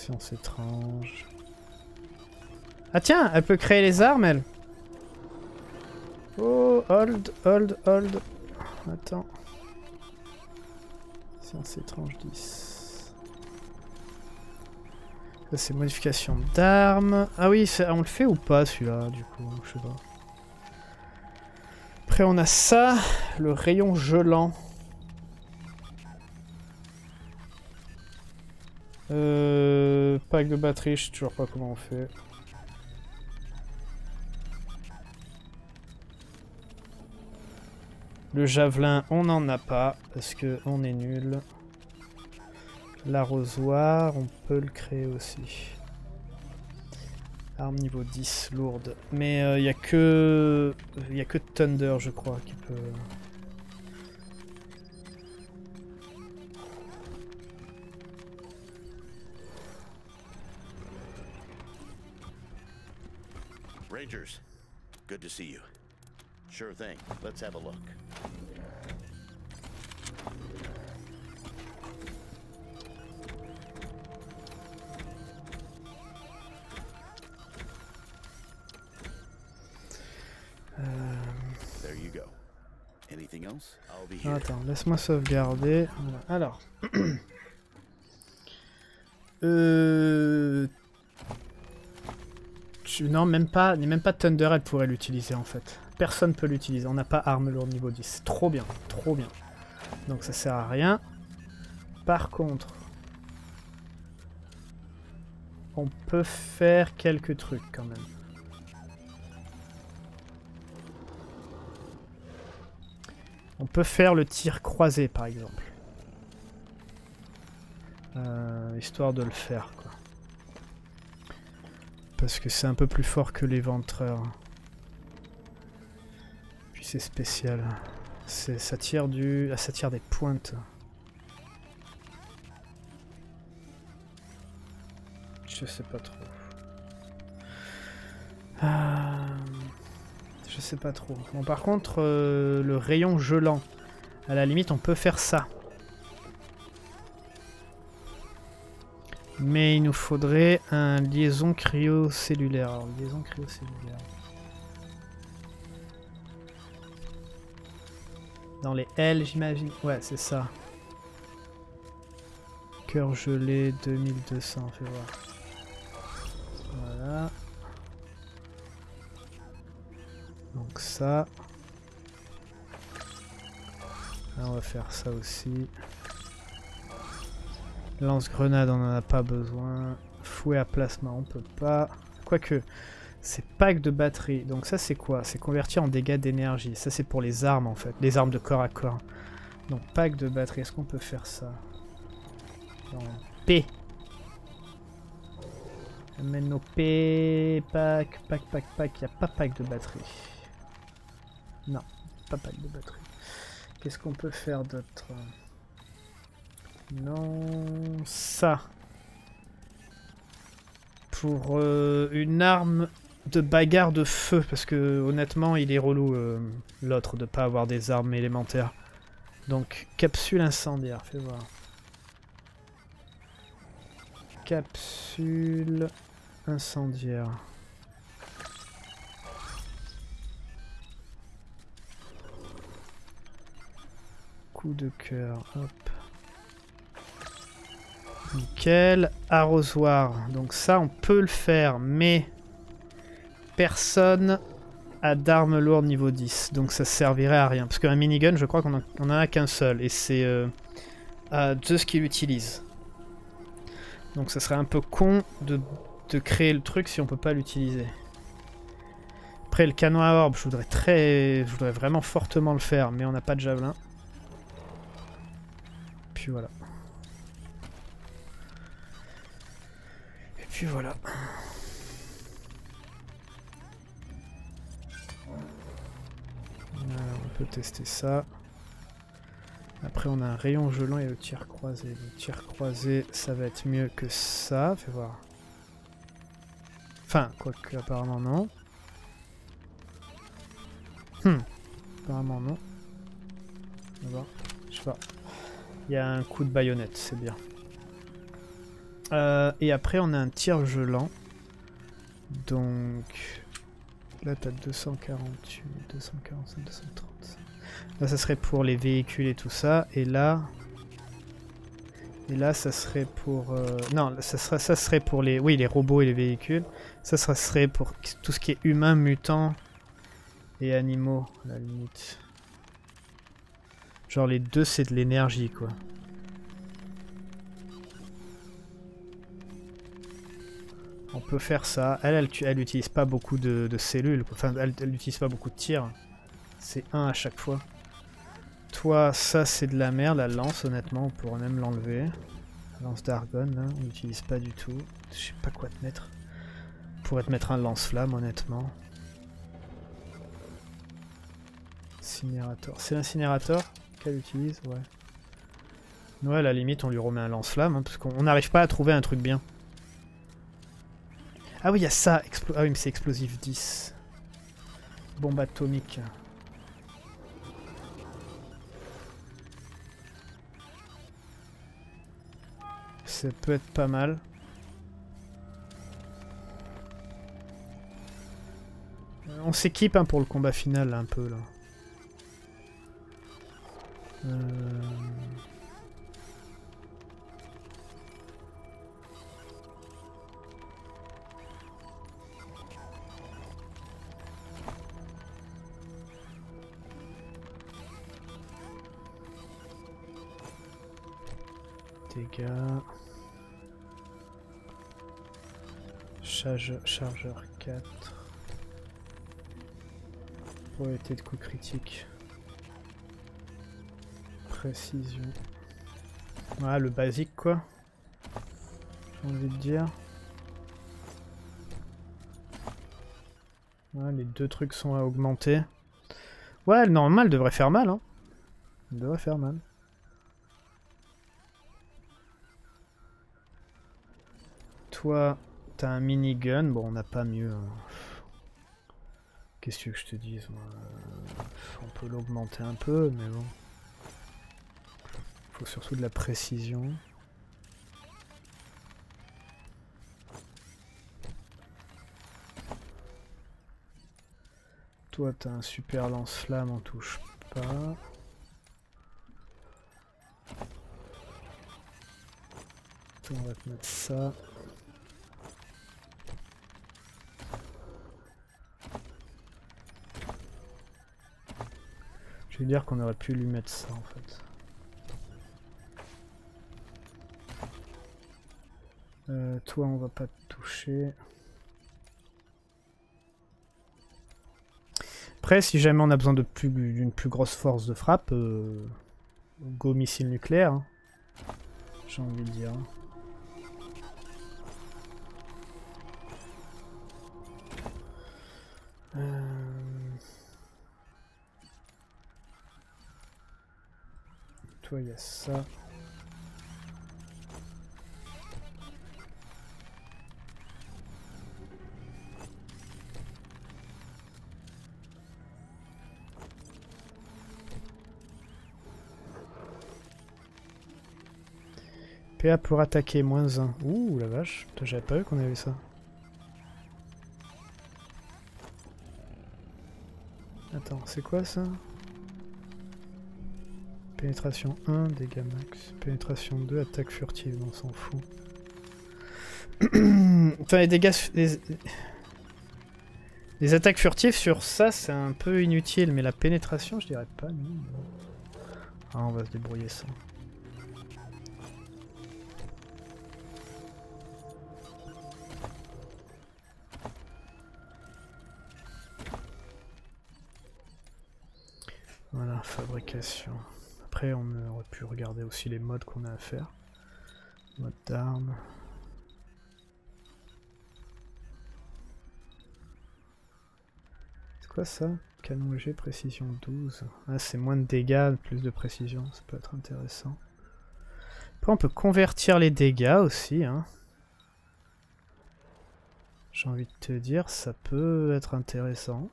Speaker 2: Science étrange. Ah tiens, elle peut créer les armes, elle. Oh, hold, hold, hold. Attends. Science étrange dix. Ça c'est modification d'armes. Ah oui, on le fait ou pas celui-là, du coup, je sais pas. Après on a ça, le rayon gelant. Euh, pack de batterie, je sais toujours pas comment on fait. Le javelin, on n'en a pas parce que on est nul. L'arrosoir, on peut le créer aussi. Arme niveau dix, lourde. Mais il euh, n'y a que... Il n'y a que Thunder, je crois, qui peut...
Speaker 9: Rangers, good to see you. Sure thing. Let's have a look. There you go. Anything else? I'll be here.
Speaker 2: Attends, laisse-moi sauvegarder. Voilà. Alors. euh... Tu... Non, même pas, même pas Thunder, elle pourrait l'utiliser en fait. Personne peut l'utiliser. On n'a pas arme lourde niveau dix. Trop bien, trop bien. Donc ça sert à rien. Par contre, on peut faire quelques trucs quand même. On peut faire le tir croisé par exemple. Euh, histoire de le faire quoi. Parce que c'est un peu plus fort que l'éventreur. Puis c'est spécial. Ça tire du... Ah, ça tire des pointes. Je sais pas trop. Euh... Je sais pas trop. Bon par contre, euh, le rayon gelant. À la limite on peut faire ça. Mais il nous faudrait un liaison cryocellulaire. Alors, liaison cryocellulaire. Dans les L, j'imagine. Ouais, c'est ça. Cœur gelé, deux mille deux cents, fais voir. Voilà. Donc ça. Là, on va faire ça aussi. Lance-grenade, on n'en a pas besoin. Fouet à plasma, on peut pas. Quoique, c'est pack de batterie. Donc ça, c'est quoi? C'est converti en dégâts d'énergie. Ça, c'est pour les armes, en fait. Les armes de corps à corps. Donc, pack de batterie. Est-ce qu'on peut faire ça? Non. P. Amène nos P. Pack, pack, pack, pack. Il n'y a pas pack de batterie. Non, pas pack de batterie. Qu'est-ce qu'on peut faire d'autre? Non, ça. Pour euh, une arme de bagarre de feu, parce que honnêtement il est relou euh, l'autre de pas avoir des armes élémentaires. Donc capsule incendiaire, fais voir. Capsule incendiaire. Coup de cœur, hop. Nickel, arrosoir. Donc ça, on peut le faire, mais personne a d'armes lourdes niveau dix. Donc ça servirait à rien. Parce qu'un minigun, je crois qu'on en, en a qu'un seul. Et c'est euh, à Zeus qui l'utilise. Donc ça serait un peu con de, de créer le truc si on peut pas l'utiliser. Après, le canon à orbe, je voudrais, très, je voudrais vraiment fortement le faire, mais on n'a pas de javelin. Puis voilà. Puis voilà. Alors, on peut tester ça. Après on a un rayon gelant et le tir croisé. Le tir croisé ça va être mieux que ça. Fais voir. Enfin, quoique apparemment non. Hmm. Apparemment non. On va voir. Je sais pas. Il y a un coup de baïonnette, c'est bien. Euh, et après, on a un tir gelant. Donc... Là, t'as deux cent quarante-huit, deux cent quarante-cinq, deux cent trente. Là, ça serait pour les véhicules et tout ça. Et là... Et là, ça serait pour... Euh... Non, ça serait, ça serait pour les... Oui, les robots et les véhicules. Ça, ça serait pour tout ce qui est humain, mutant et animaux, à la limite. Genre, les deux, c'est de l'énergie, quoi. On peut faire ça. Elle, elle, elle utilise pas beaucoup de, de cellules. Quoi. Enfin, elle, elle utilise pas beaucoup de tirs. C'est un à chaque fois. Toi, ça, c'est de la merde. La lance, honnêtement, on pourrait même l'enlever. Lance d'argon, là, on n'utilise pas du tout. Je sais pas quoi te mettre. On pourrait te mettre un lance-flamme, honnêtement. Incinérateur. C'est l'incinérateur qu'elle utilise, ouais. Ouais, à la limite, on lui remet un lance-flamme, hein, parce qu'on n'arrive pas à trouver un truc bien. Ah oui, il y a ça. Explo ah oui, mais c'est explosif dix. Bombe atomique. Ça peut être pas mal. On s'équipe hein, pour le combat final, là, un peu, là. Euh... Dégâts. Charge, chargeur quatre. Probabilité de coup critique. Précision. Voilà, le basique quoi. J'ai envie de dire. Voilà, les deux trucs sont à augmenter. Ouais, normalement, elle devrait faire mal. Hein. Elle devrait faire mal. Toi, t'as un minigun. Bon, on n'a pas mieux. Hein. Qu'est-ce que tu veux que je te dise moi on peut l'augmenter un peu, mais bon. Faut surtout de la précision. Toi, t'as un super lance-flamme, on touche pas. Toi, on va te mettre ça. Je vais dire qu'on aurait pu lui mettre ça en fait. Euh, toi, on va pas te toucher. Après, si jamais on a besoin de plus d'une plus grosse force de frappe, euh, go missile nucléaire. Hein. J'ai envie de dire. Euh... Toi, il y a ça. P A pour attaquer, moins un. Ouh, la vache. J'avais pas vu qu'on avait ça. Attends, c'est quoi ça? Pénétration un, dégâts max. Pénétration deux, attaque furtive, on s'en fout. Enfin, les dégâts... Les... les attaques furtives sur ça, c'est un peu inutile, mais la pénétration, je dirais pas, non. Ah, on va se débrouiller ça. Voilà, fabrication. Après, on aurait pu regarder aussi les modes qu'on a à faire. Mode d'armes. C'est quoi ça? Canon G, précision douze. Ah, c'est moins de dégâts, plus de précision, ça peut être intéressant. Après, on peut convertir les dégâts aussi. Hein. J'ai envie de te dire, ça peut être intéressant.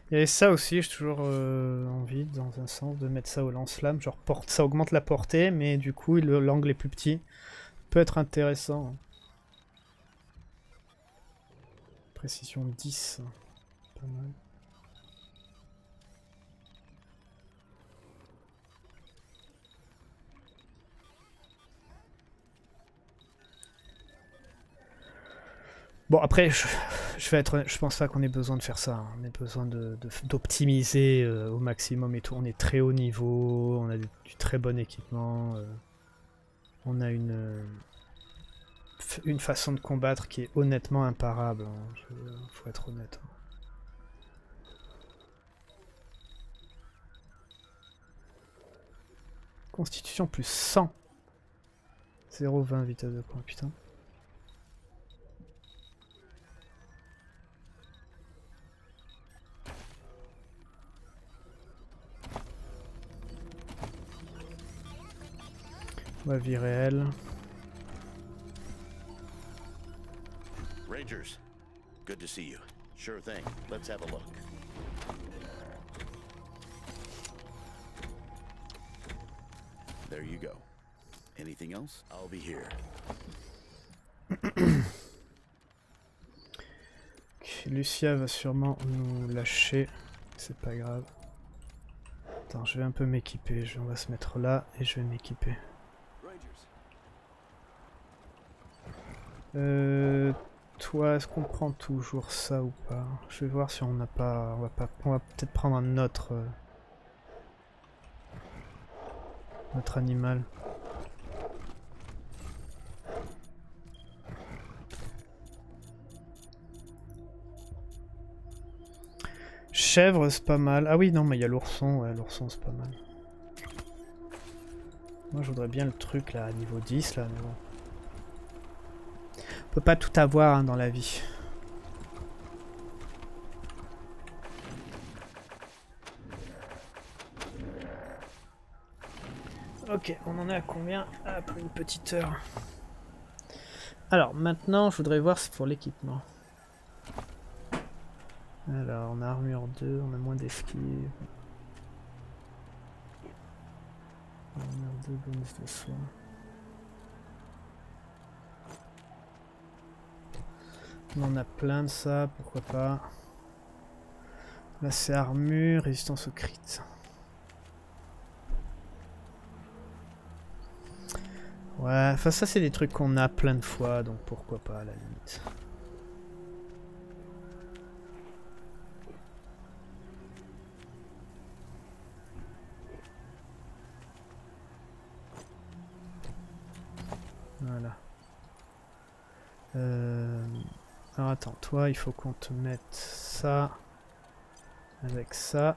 Speaker 2: Il y avait ça aussi, j'ai toujours euh, envie, dans un sens, de mettre ça au lance-flamme. Genre, porte, ça augmente la portée, mais du coup, l'angle est plus petit. Peut être intéressant. Précision dix. Pas mal. Bon, après, je, je vais être honnête, je pense pas qu'on ait besoin de faire ça. Hein. On a besoin d'optimiser euh, au maximum et tout. On est très haut niveau, on a du, du très bon équipement. Euh, on a une, euh, une façon de combattre qui est honnêtement imparable. Hein. Je, faut être honnête. Hein. Constitution plus cent. zéro virgule vingt vitesse de pointe, putain. Ouais, vie réelle.
Speaker 9: Rangers, good to see you. Sure thing. Let's have a look. There you go. Anything else? I'll be here.
Speaker 2: Okay, Lucia va sûrement nous lâcher. C'est pas grave. Attends, je vais un peu m'équiper. On va se mettre là et je vais m'équiper. Euh, toi, est-ce qu'on prend toujours ça ou pas? Je vais voir si on n'a pas, on va pas, on va peut-être prendre un autre, euh, notre animal. Chèvre, c'est pas mal. Ah oui, non, mais il y a l'ourson. Ouais, l'ourson, c'est pas mal. Moi, je voudrais bien le truc là, à niveau dix là, mais bon. On peut pas tout avoir hein, dans la vie. Ok, on en est à combien? Après une petite heure. Alors maintenant, je voudrais voir c'est pour l'équipement. Alors, on a armure deux, on a moins d'esquive. Armure deux, bonus de soin. On en a plein de ça, pourquoi pas. Là c'est armure, résistance au crit. Ouais, enfin ça c'est des trucs qu'on a plein de fois, donc pourquoi pas à la limite. Voilà. Euh... Alors attends, toi il faut qu'on te mette ça avec ça.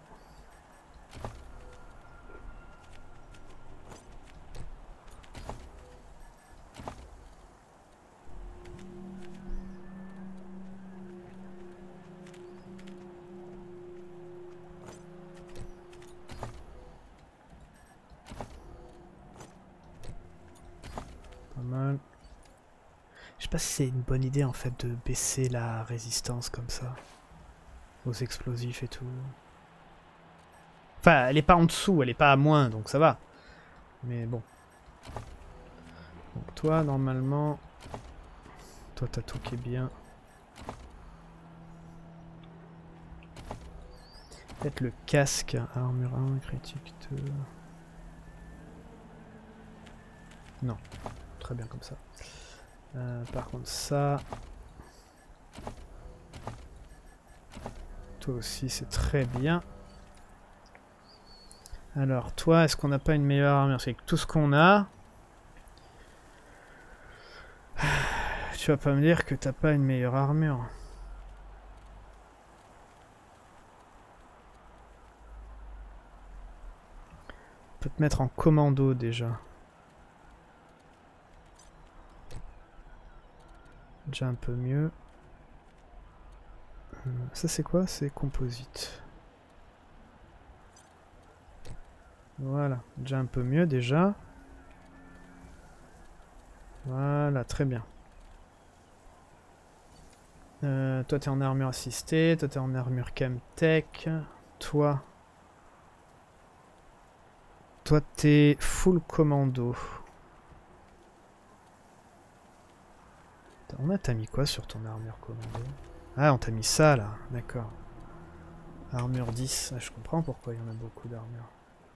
Speaker 2: Pas mal. Je sais pas si c'est une bonne idée en fait de baisser la résistance comme ça aux explosifs et tout. Enfin, elle est pas en dessous, elle est pas à moins, donc ça va. Mais bon. Donc toi, normalement, toi t'as tout qui est bien. Peut-être le casque, armure un, critique deux. Non, très bien comme ça. Euh, par contre ça, toi aussi c'est très bien. Alors toi, est-ce qu'on n'a pas une meilleure armure? C'est que tout ce qu'on a, tu vas pas me dire que t'as pas une meilleure armure. On peut te mettre en commando déjà. Déjà un peu mieux. Euh, ça c'est quoi? C'est composite. Voilà, déjà un peu mieux déjà. Voilà, très bien. Euh, toi t'es en armure assistée, toi t'es en armure Chemtech, toi... Toi t'es full commando. On a t'as mis quoi sur ton armure commando? Ah on t'a mis ça là, d'accord. Armure dix, ah, je comprends pourquoi il y en a beaucoup d'armure.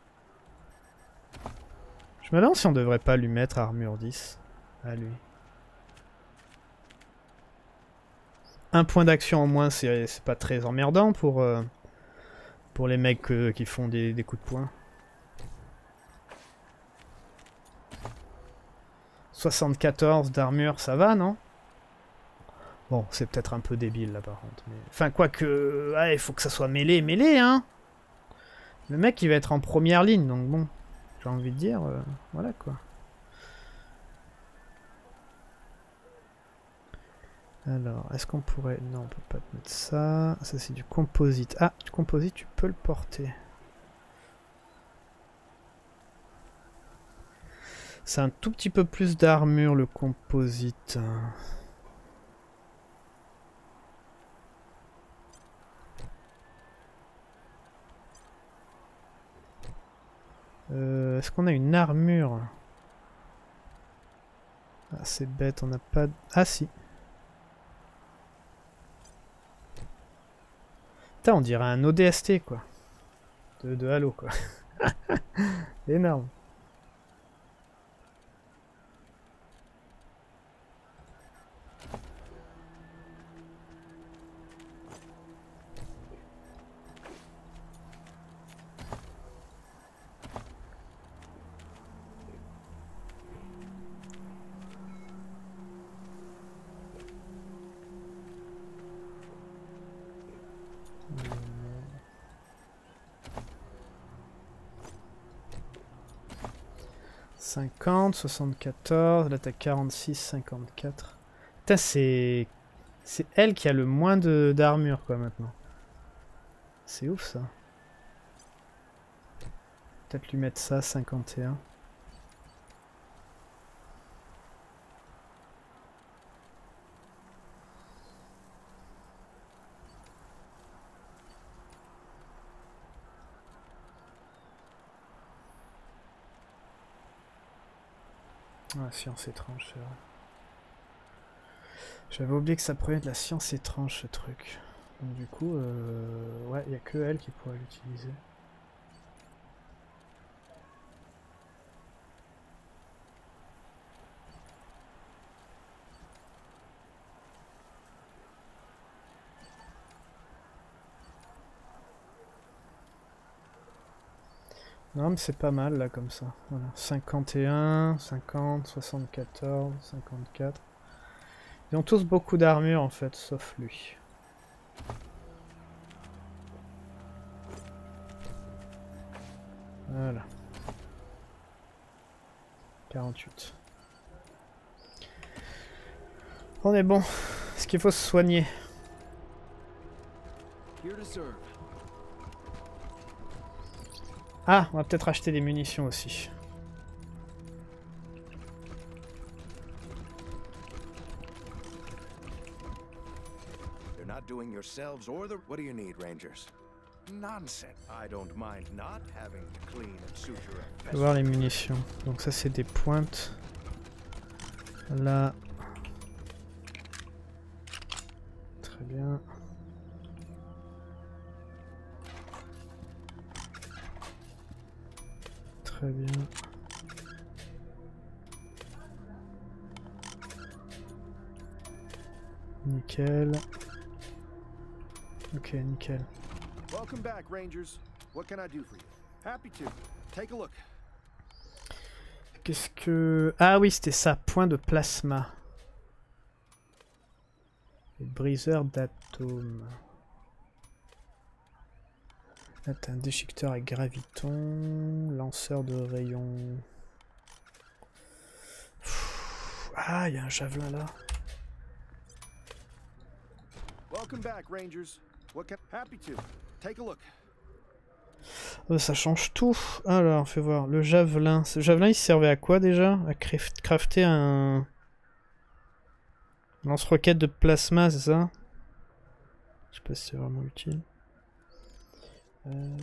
Speaker 2: Je me demande si on devrait pas lui mettre armure dix à lui. Un point d'action en moins, c'est pas très emmerdant pour, euh, pour les mecs euh, qui font des, des coups de poing. soixante-quatorze d'armure, ça va, non? Bon, c'est peut-être un peu débile là par contre. Mais... Enfin, quoique... Ah, il faut que ça soit mêlé, mêlé, hein. Le mec, il va être en première ligne, donc bon. J'ai envie de dire... Euh, voilà, quoi. Alors, est-ce qu'on pourrait... Non, on peut pas te mettre ça. Ça, c'est du composite. Ah, du composite, tu peux le porter. C'est un tout petit peu plus d'armure, le composite. Euh, Est-ce qu'on a une armure? Ah, c'est bête, on n'a pas... Ah, si. Putain, on dirait un O D S T, quoi. De, de Halo, quoi. Énorme. cinquante, soixante-quatorze, là t'as quarante-six, cinquante-quatre. Putain, c'est... C'est elle qui a le moins de d'armure, quoi, maintenant. C'est ouf, ça. Peut-être lui mettre ça, cinquante et un. Ah, science étrange, c'est vrai. J'avais oublié que ça prenait de la science étrange, ce truc. Donc du coup, euh, ouais, il n'y a que elle qui pourrait l'utiliser. Non mais c'est pas mal là comme ça. Voilà. cinquante et un, cinquante, soixante-quatorze, cinquante-quatre. Ils ont tous beaucoup d'armure en fait, sauf lui. Voilà. quarante-huit. On est bon. Est-ce qu'il faut se soigner? Ah, on va peut-être acheter des munitions aussi.
Speaker 7: You're not doing yourselves or the... What do you need, Rangers? Nonsense. I don't mind not having to clean and suture a...
Speaker 2: On va voir les munitions. Donc ça c'est des pointes. Là. Très bien. Très bien. Nickel. Ok, nickel.
Speaker 10: Welcome back, Rangers. What can I do for you? Happy to. Take a look.
Speaker 2: Qu'est-ce que... Ah oui, c'était ça, point de plasma. Et briseur d'atomes. Là, t'as un déchiqueteur avec graviton, lanceur de rayons. Pfff. Ah, il y a un javelin là.
Speaker 10: Welcome back, Rangers. What can... Happy to. Take a look.
Speaker 2: Oh, ça change tout. Alors, fais voir. Le javelin. Ce javelin, il servait à quoi déjà? À crafter un... lance-roquette de plasma, c'est ça? pas si c'est vraiment utile. Euh...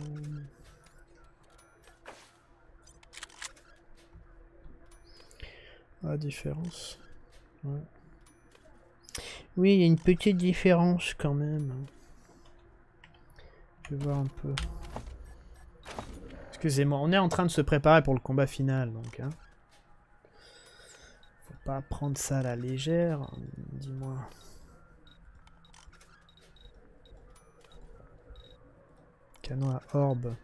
Speaker 2: Ah, différence. Ouais. Oui, il y a une petite différence quand même. Je vais voir un peu. Excusez-moi, on est en train de se préparer pour le combat final, donc. Hein. Faut pas prendre ça à la légère, dis-moi. Canon à orbe.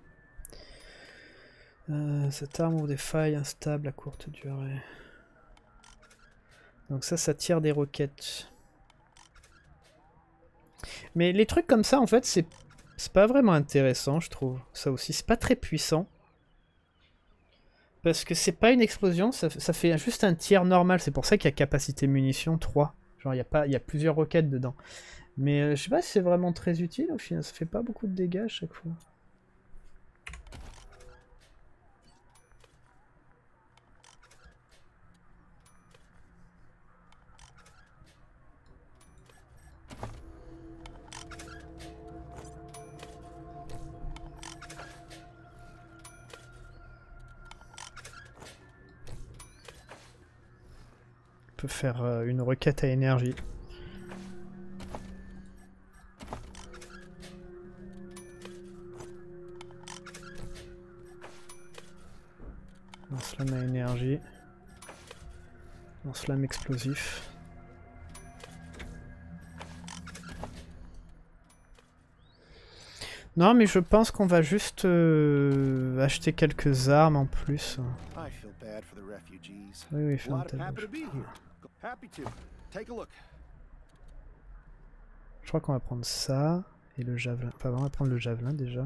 Speaker 2: Euh, cette arme ouvre des failles instables à courte durée. Donc ça, ça tire des roquettes. Mais les trucs comme ça, en fait, c'est c'est pas vraiment intéressant, je trouve. Ça aussi, c'est pas très puissant. Parce que c'est pas une explosion, ça, ça fait juste un tir normal. C'est pour ça qu'il y a capacité munition trois. Genre, il y a pas, il y a plusieurs roquettes dedans. Mais euh, je sais pas si c'est vraiment très utile, au final. Ça fait pas beaucoup de dégâts à chaque fois. Peut faire euh, une requête à énergie. Lance-flamme à énergie. Lance-flamme explosif. Non, mais je pense qu'on va juste euh, acheter quelques armes en plus. Oui, oui, fais un tableau. Je crois qu'on va prendre ça et le javelin. Enfin, on va prendre le javelin déjà.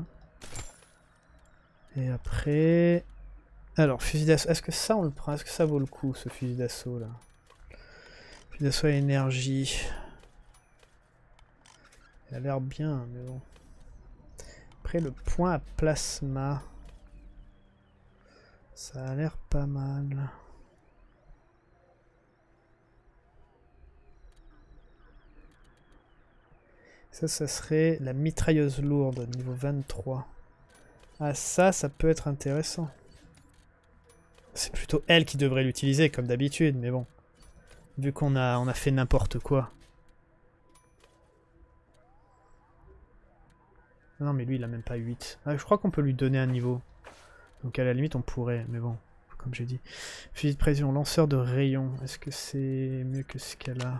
Speaker 2: Et après... Alors, fusil d'assaut. Est-ce que ça, on le prend? Est-ce que ça vaut le coup, ce fusil d'assaut, là? Fusil d'assaut à énergie. Il a l'air bien, mais bon. Après, le point à plasma. Ça a l'air pas mal. Ça, ça serait la mitrailleuse lourde, niveau vingt-trois. Ah, ça, ça peut être intéressant. C'est plutôt elle qui devrait l'utiliser, comme d'habitude, mais bon. Vu qu'on a, on a fait n'importe quoi. Non, mais lui, il a même pas huit. Ah, je crois qu'on peut lui donner un niveau. Donc à la limite, on pourrait, mais bon, comme j'ai dit. Fusil de précision, lanceur de rayons. Est-ce que c'est mieux que ce qu'elle a?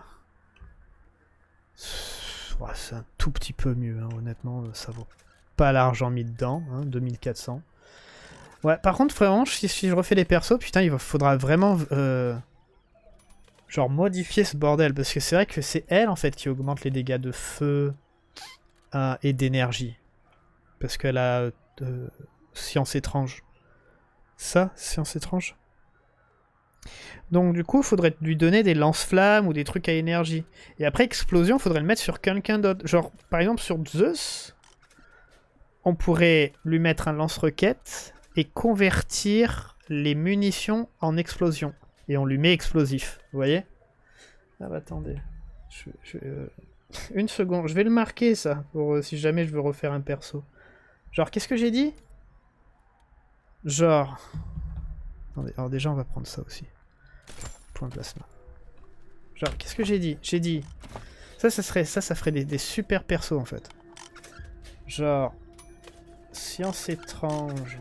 Speaker 2: Ouais, c'est un tout petit peu mieux, hein, honnêtement, ça vaut pas l'argent mis dedans, hein, deux mille quatre cents. Ouais, par contre, vraiment, si, si je refais les persos, putain, il faudra vraiment euh, genre modifier ce bordel, parce que c'est vrai que c'est elle, en fait, qui augmente les dégâts de feu euh, et d'énergie. Parce qu'elle a euh, science étrange. Ça, science étrange. Donc du coup, il faudrait lui donner des lance-flammes ou des trucs à énergie. Et après, explosion, il faudrait le mettre sur quelqu'un d'autre. Genre, par exemple, sur Zeus, on pourrait lui mettre un lance-roquette et convertir les munitions en explosion. Et on lui met explosif, vous voyez? Ah bah attendez. Je, je, euh... Une seconde, je vais le marquer ça, pour euh, si jamais je veux refaire un perso. Genre, qu'est-ce que j'ai dit? Genre... Attendez, alors déjà, on va prendre ça aussi. Point plasma. Genre, qu'est-ce que j'ai dit? J'ai dit... Ça, ça serait, ça, ça ferait des, des super persos, en fait. Genre... Science étrange.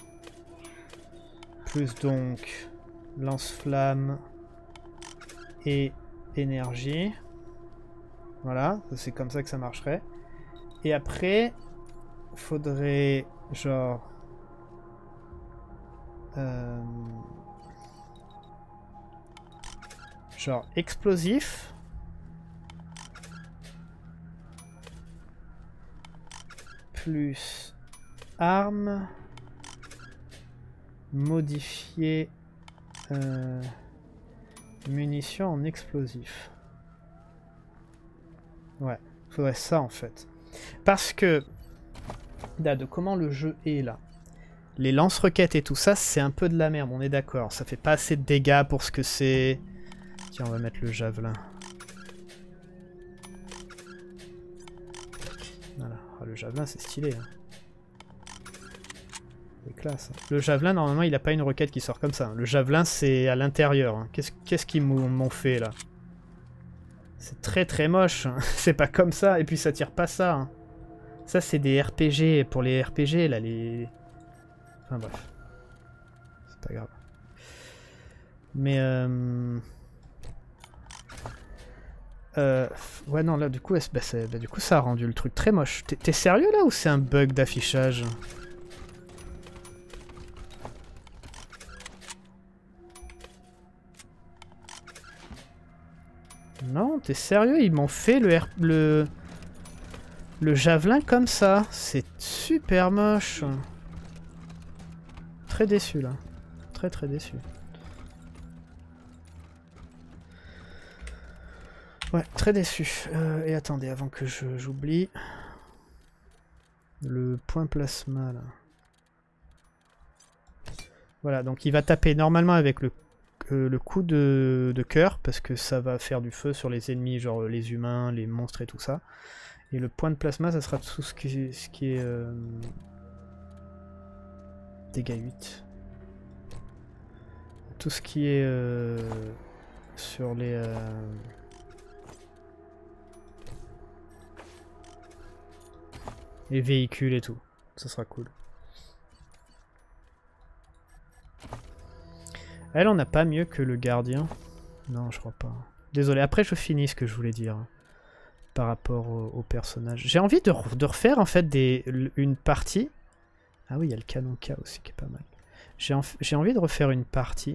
Speaker 2: Plus donc... Lance-flamme. Et... Énergie. Voilà, c'est comme ça que ça marcherait. Et après... Faudrait... Genre... Euh... Genre explosif. Plus arme. Modifier euh, munitions en explosif. Ouais, faudrait ça en fait. Parce que là, de comment le jeu est là. Les lance-roquettes et tout ça, c'est un peu de la merde, on est d'accord. Ça fait pas assez de dégâts pour ce que c'est. Tiens, on va mettre le javelin. javelin c'est stylé. Hein. C'est classe. Hein. Le javelin normalement il a pas une roquette qui sort comme ça. Hein. Le javelin c'est à l'intérieur. Hein. Qu'est-ce qu'est-ce qu'ils m'ont fait là? C'est très très moche. Hein. C'est pas comme ça. Et puis ça tire pas ça. Hein. Ça c'est des R P G. Pour les R P G là les... Enfin bref. C'est pas grave. Mais euh... Euh, ouais non là du coup, bah, bah, du coup ça a rendu le truc très moche. T'es sérieux là ou c'est un bug d'affichage? Non, t'es sérieux? Ils m'ont fait le, R... le le javelin comme ça. C'est super moche. Très déçu là. Très très déçu. Ouais, très déçu. Euh, et attendez, avant que j'oublie... Le point plasma, là. Voilà, donc il va taper normalement avec le, euh, le coup de, de cœur, parce que ça va faire du feu sur les ennemis, genre les humains, les monstres et tout ça. Et le point de plasma, ça sera tout ce qui, ce qui est... Euh... dégâts huit. Tout ce qui est... Euh... sur les... Euh... les véhicules et tout. Ça sera cool. Elle, on n'a pas mieux que le gardien. Non, je crois pas. Désolé, après je finis ce que je voulais dire. Hein, par rapport au, au personnage. J'ai envie de, de refaire en fait des, une partie. Ah oui, il y a le canon K aussi qui est pas mal. J'ai en, j'ai envie de refaire une partie.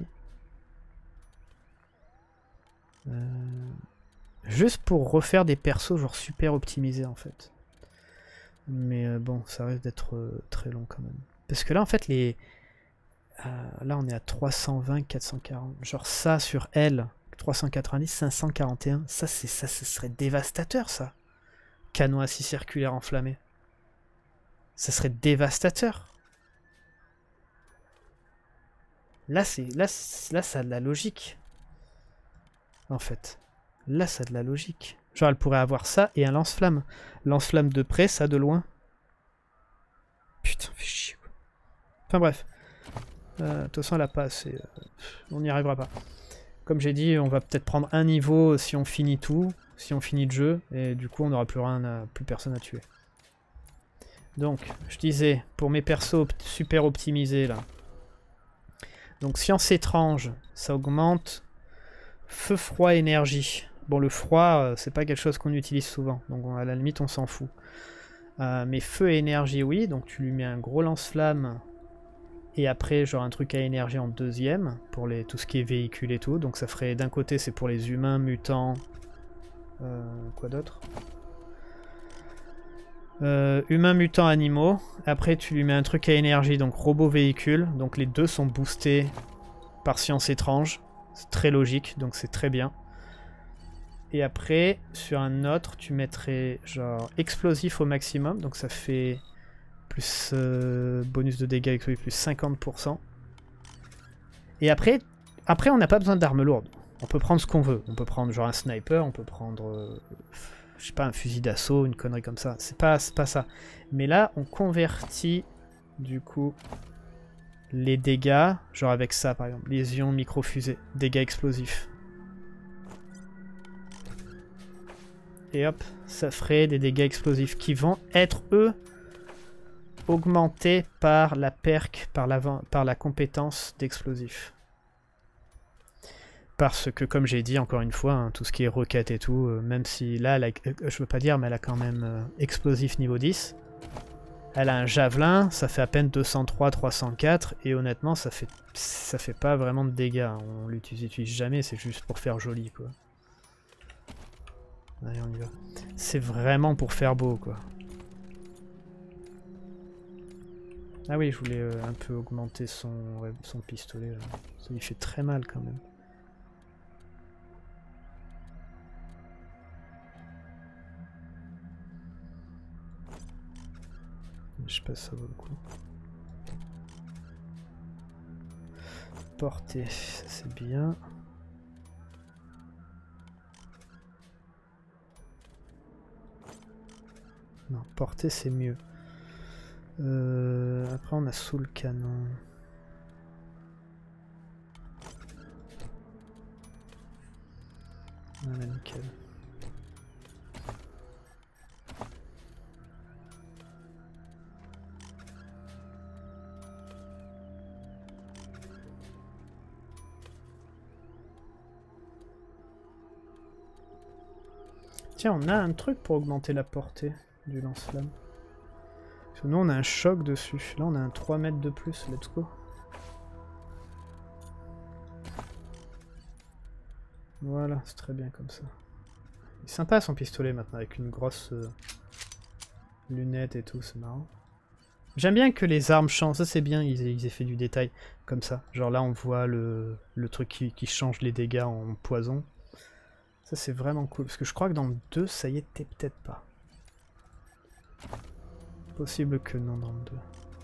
Speaker 2: Euh, juste pour refaire des persos genre super optimisés en fait. Mais euh, bon, ça risque d'être euh, très long quand même. Parce que là, en fait, les... Euh, là, on est à trois cent vingt, quatre cent quarante. Genre ça, sur L, trois cent quatre-vingt-dix, cinq cent quarante et un. Ça, c'est ça, ce serait dévastateur, ça. Canon à scie circulaire enflammé. Ça serait dévastateur. Là, c'est là, là, ça a de la logique. En fait. Là, ça a de la logique. Genre, elle pourrait avoir ça et un lance-flamme. Lance-flamme de près, ça de loin. Putain, fait chier, quoi. Enfin, bref. Euh, de toute façon, elle a pas assez... Euh, on n'y arrivera pas. Comme j'ai dit, on va peut-être prendre un niveau si on finit tout. Si on finit le jeu. Et du coup, on n'aura plus rien à, plus personne à tuer. Donc, je disais, pour mes persos op super optimisés, là. Donc, science étrange, ça augmente. Feu, froid, énergie. Bon, le froid, euh, c'est pas quelque chose qu'on utilise souvent, donc on, à la limite on s'en fout. Euh, mais feu et énergie, oui, donc tu lui mets un gros lance-flamme, et après genre un truc à énergie en deuxième, pour les, tout ce qui est véhicule et tout, donc ça ferait d'un côté c'est pour les humains, mutants, euh, quoi d'autre euh, humains, mutants, animaux, après tu lui mets un truc à énergie, donc robot, véhicule, donc les deux sont boostés par science étrange, c'est très logique, donc c'est très bien. Et après, sur un autre, tu mettrais genre explosif au maximum. Donc ça fait plus euh, bonus de dégâts explosifs, plus cinquante pour cent. Et après, après on n'a pas besoin d'armes lourdes. On peut prendre ce qu'on veut. On peut prendre genre un sniper, on peut prendre, euh, je sais pas, un fusil d'assaut, une connerie comme ça. C'est pas, c'est pas ça. Mais là, on convertit du coup les dégâts, genre avec ça par exemple. Lésion, micro-fusée, dégâts explosifs. Et hop, ça ferait des dégâts explosifs qui vont être, eux, augmentés par la perk, par la, par la compétence d'explosif. Parce que, comme j'ai dit, encore une fois, hein, tout ce qui est roquette et tout, euh, même si là, elle a, euh, je veux pas dire, mais elle a quand même euh, explosif niveau dix. Elle a un javelin, ça fait à peine deux cent trois, trois cent quatre, et honnêtement, ça fait, ça fait pas vraiment de dégâts. On l'utilise jamais, c'est juste pour faire joli, quoi. Allez, on y va. C'est vraiment pour faire beau, quoi. Ah oui, je voulais euh, un peu augmenter son, ouais, son pistolet, là. Ça lui fait très mal, quand même. Je sais pas si ça vaut le coup. Portée, ça c'est bien. Non, porter c'est mieux. Euh, après on a sous le canon. Voilà, nickel. Tiens, on a un truc pour augmenter la portée du lance-flamme. Parce que nous on a un choc dessus. Là on a un trois mètres de plus, let's go. Voilà, c'est très bien comme ça. Il est sympa son pistolet maintenant avec une grosse euh, lunette et tout, c'est marrant. J'aime bien que les armes changent, ça c'est bien, ils aient, ils aient fait du détail comme ça. Genre là on voit le, le truc qui, qui change les dégâts en poison. Ça c'est vraiment cool, parce que je crois que dans le deux ça y était peut-être pas. Possible que non dans le deux.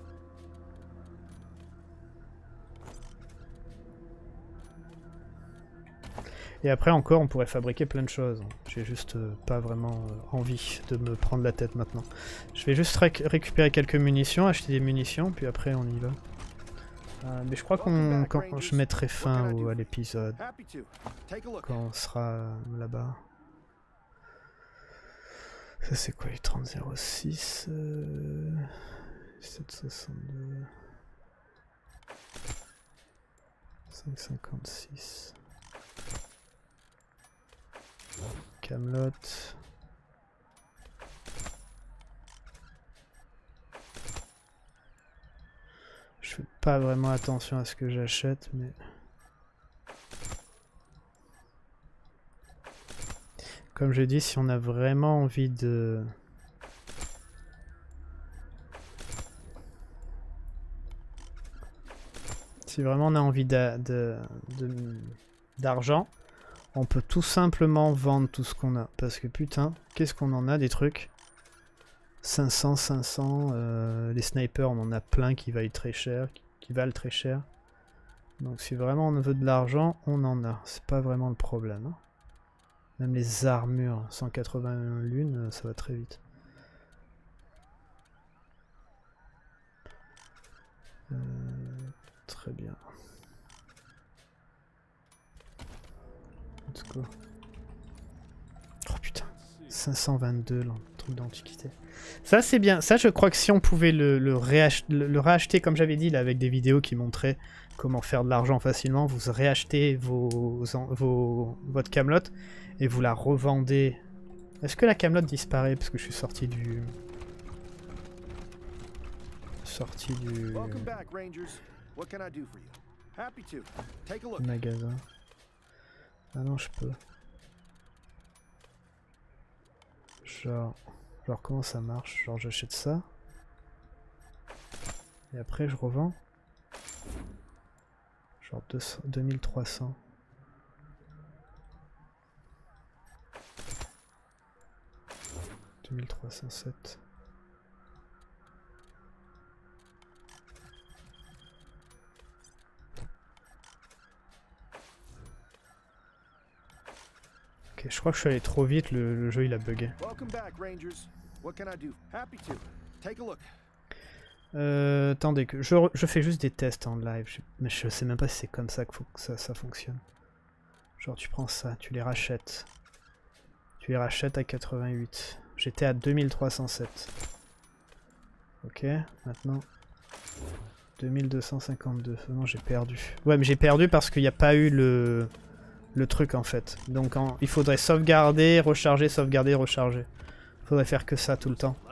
Speaker 2: Et après encore on pourrait fabriquer plein de choses. J'ai juste euh, pas vraiment euh, envie de me prendre la tête maintenant. Je vais juste réc récupérer quelques munitions, acheter des munitions, puis après on y va. Euh, mais je crois qu'on quand je mettrai fin au, à l'épisode. Quand on sera là-bas. Ça c'est quoi les trente zéro six euh, sept soixante-deux cinq cinquante-six Camelot. Je fais pas vraiment attention à ce que j'achète, mais comme je dis, si on a vraiment envie de si vraiment on a envie de, de, de, d'argent, on peut tout simplement vendre tout ce qu'on a. Parce que putain, qu'est-ce qu'on en a des trucs. cinq cents, cinq cents, euh, les snipers on en a plein qui valent très cher, qui, qui valent très cher. Donc si vraiment on veut de l'argent, on en a. C'est pas vraiment le problème. Hein. Même les armures, cent quatre-vingt-un lunes, ça va très vite. Euh, très bien. Let's go. Oh putain, cinq cent vingt-deux, le truc d'antiquité. Ça c'est bien, ça je crois que si on pouvait le, le, réach le, le réacheter comme j'avais dit là avec des vidéos qui montraient comment faire de l'argent facilement, vous réachetez vos, vos, votre Camelot et vous la revendez. Est-ce que la Camelot disparaît parce que je suis sorti du... Sorti du... magasin. Ah non, je peux. Genre... Genre comment ça marche? Genre j'achète ça. Et après je revends. Genre deux mille trois cents. deux mille trois cent sept. Ok, je crois que je suis allé trop vite, le, le jeu il a bugué. Euh, attendez, que je, je fais juste des tests en live, je, mais je sais même pas si c'est comme ça qu'il faut que ça, ça fonctionne. Genre tu prends ça, tu les rachètes. Tu les rachètes à quatre-vingt-huit. J'étais à deux mille trois cent sept. Ok, maintenant deux mille deux cent cinquante-deux. Non, j'ai perdu. Ouais, mais j'ai perdu parce qu'il n'y a pas eu le... le truc en fait. Donc en, il faudrait sauvegarder, recharger, sauvegarder, recharger. Il faudrait faire que ça tout le temps.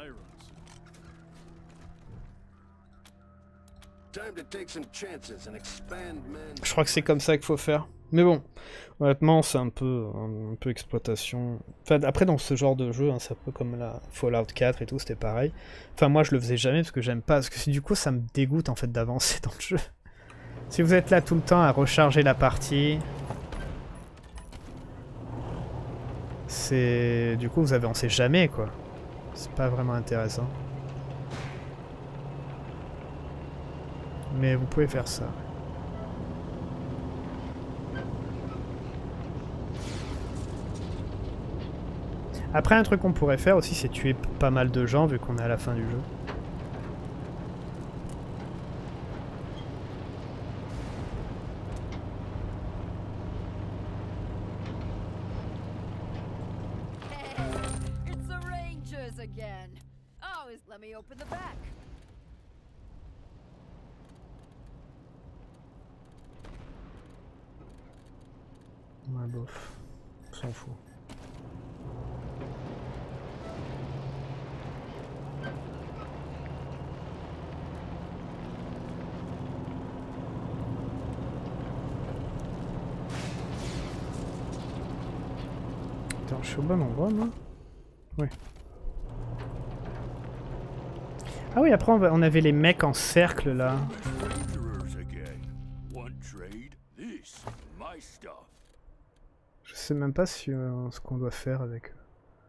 Speaker 2: Je crois que c'est comme ça qu'il faut faire. Mais bon, honnêtement c'est un peu, un, un peu exploitation. Enfin, après dans ce genre de jeu, hein, c'est un peu comme la Fallout quatre et tout, c'était pareil. Enfin moi je le faisais jamais parce que j'aime pas, parce que du coup ça me dégoûte en fait d'avancer dans le jeu. Si vous êtes là tout le temps à recharger la partie... C'est... Du coup vous avancez jamais quoi. C'est pas vraiment intéressant. Mais vous pouvez faire ça. Après, un truc qu'on pourrait faire aussi, c'est tuer pas mal de gens vu qu'on est à la fin du jeu.
Speaker 4: Hey, it's the Rangers again. Always let me open the back.
Speaker 2: Ouais, bof. On s'en fout. Attends, je suis au bon endroit, moi? Oui. Ah oui, après on, va, on avait les mecs en cercle, là. Je sais même pas si, euh, ce qu'on doit faire avec eux.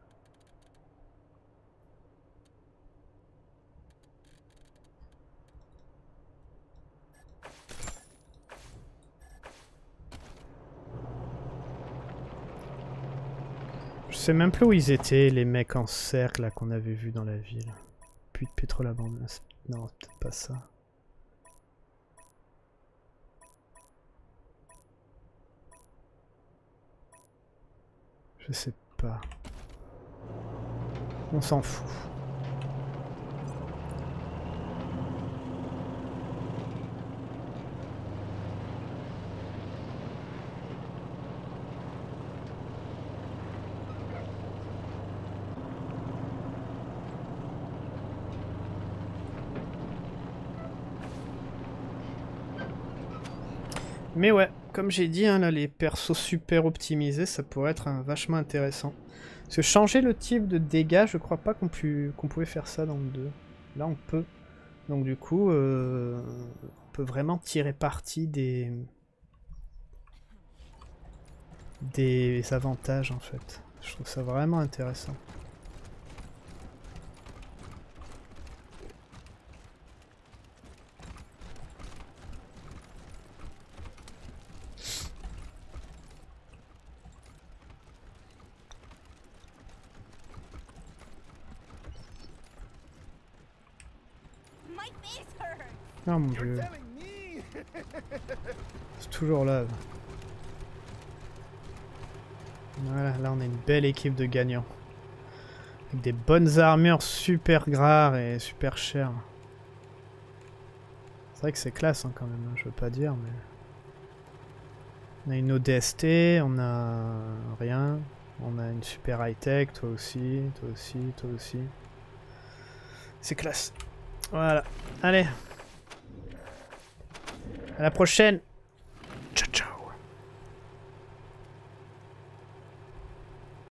Speaker 2: Je sais même plus où ils étaient, les mecs en cercle là qu'on avait vus dans la ville. Puits de pétrole abandonné. Non, peut-être pas ça. Je sais pas. On s'en fout. Mais ouais, comme j'ai dit, hein, là, les persos super optimisés, ça pourrait être un, vachement intéressant. Parce que changer le type de dégâts, je crois pas qu'on pu, qu'on pouvait faire ça dans le deux. Là, on peut. Donc du coup, euh, on peut vraiment tirer parti des... des avantages, en fait. Je trouve ça vraiment intéressant. Oh mon dieu. C'est toujours là. Voilà, là on a une belle équipe de gagnants. Avec des bonnes armures super rares et super chères. C'est vrai que c'est classe hein, quand même, hein, je veux pas dire, mais... On a une O D S T, on a rien. On a une super high-tech, toi aussi, toi aussi, toi aussi. C'est classe. Voilà. Allez. À la prochaine. Ciao, ciao.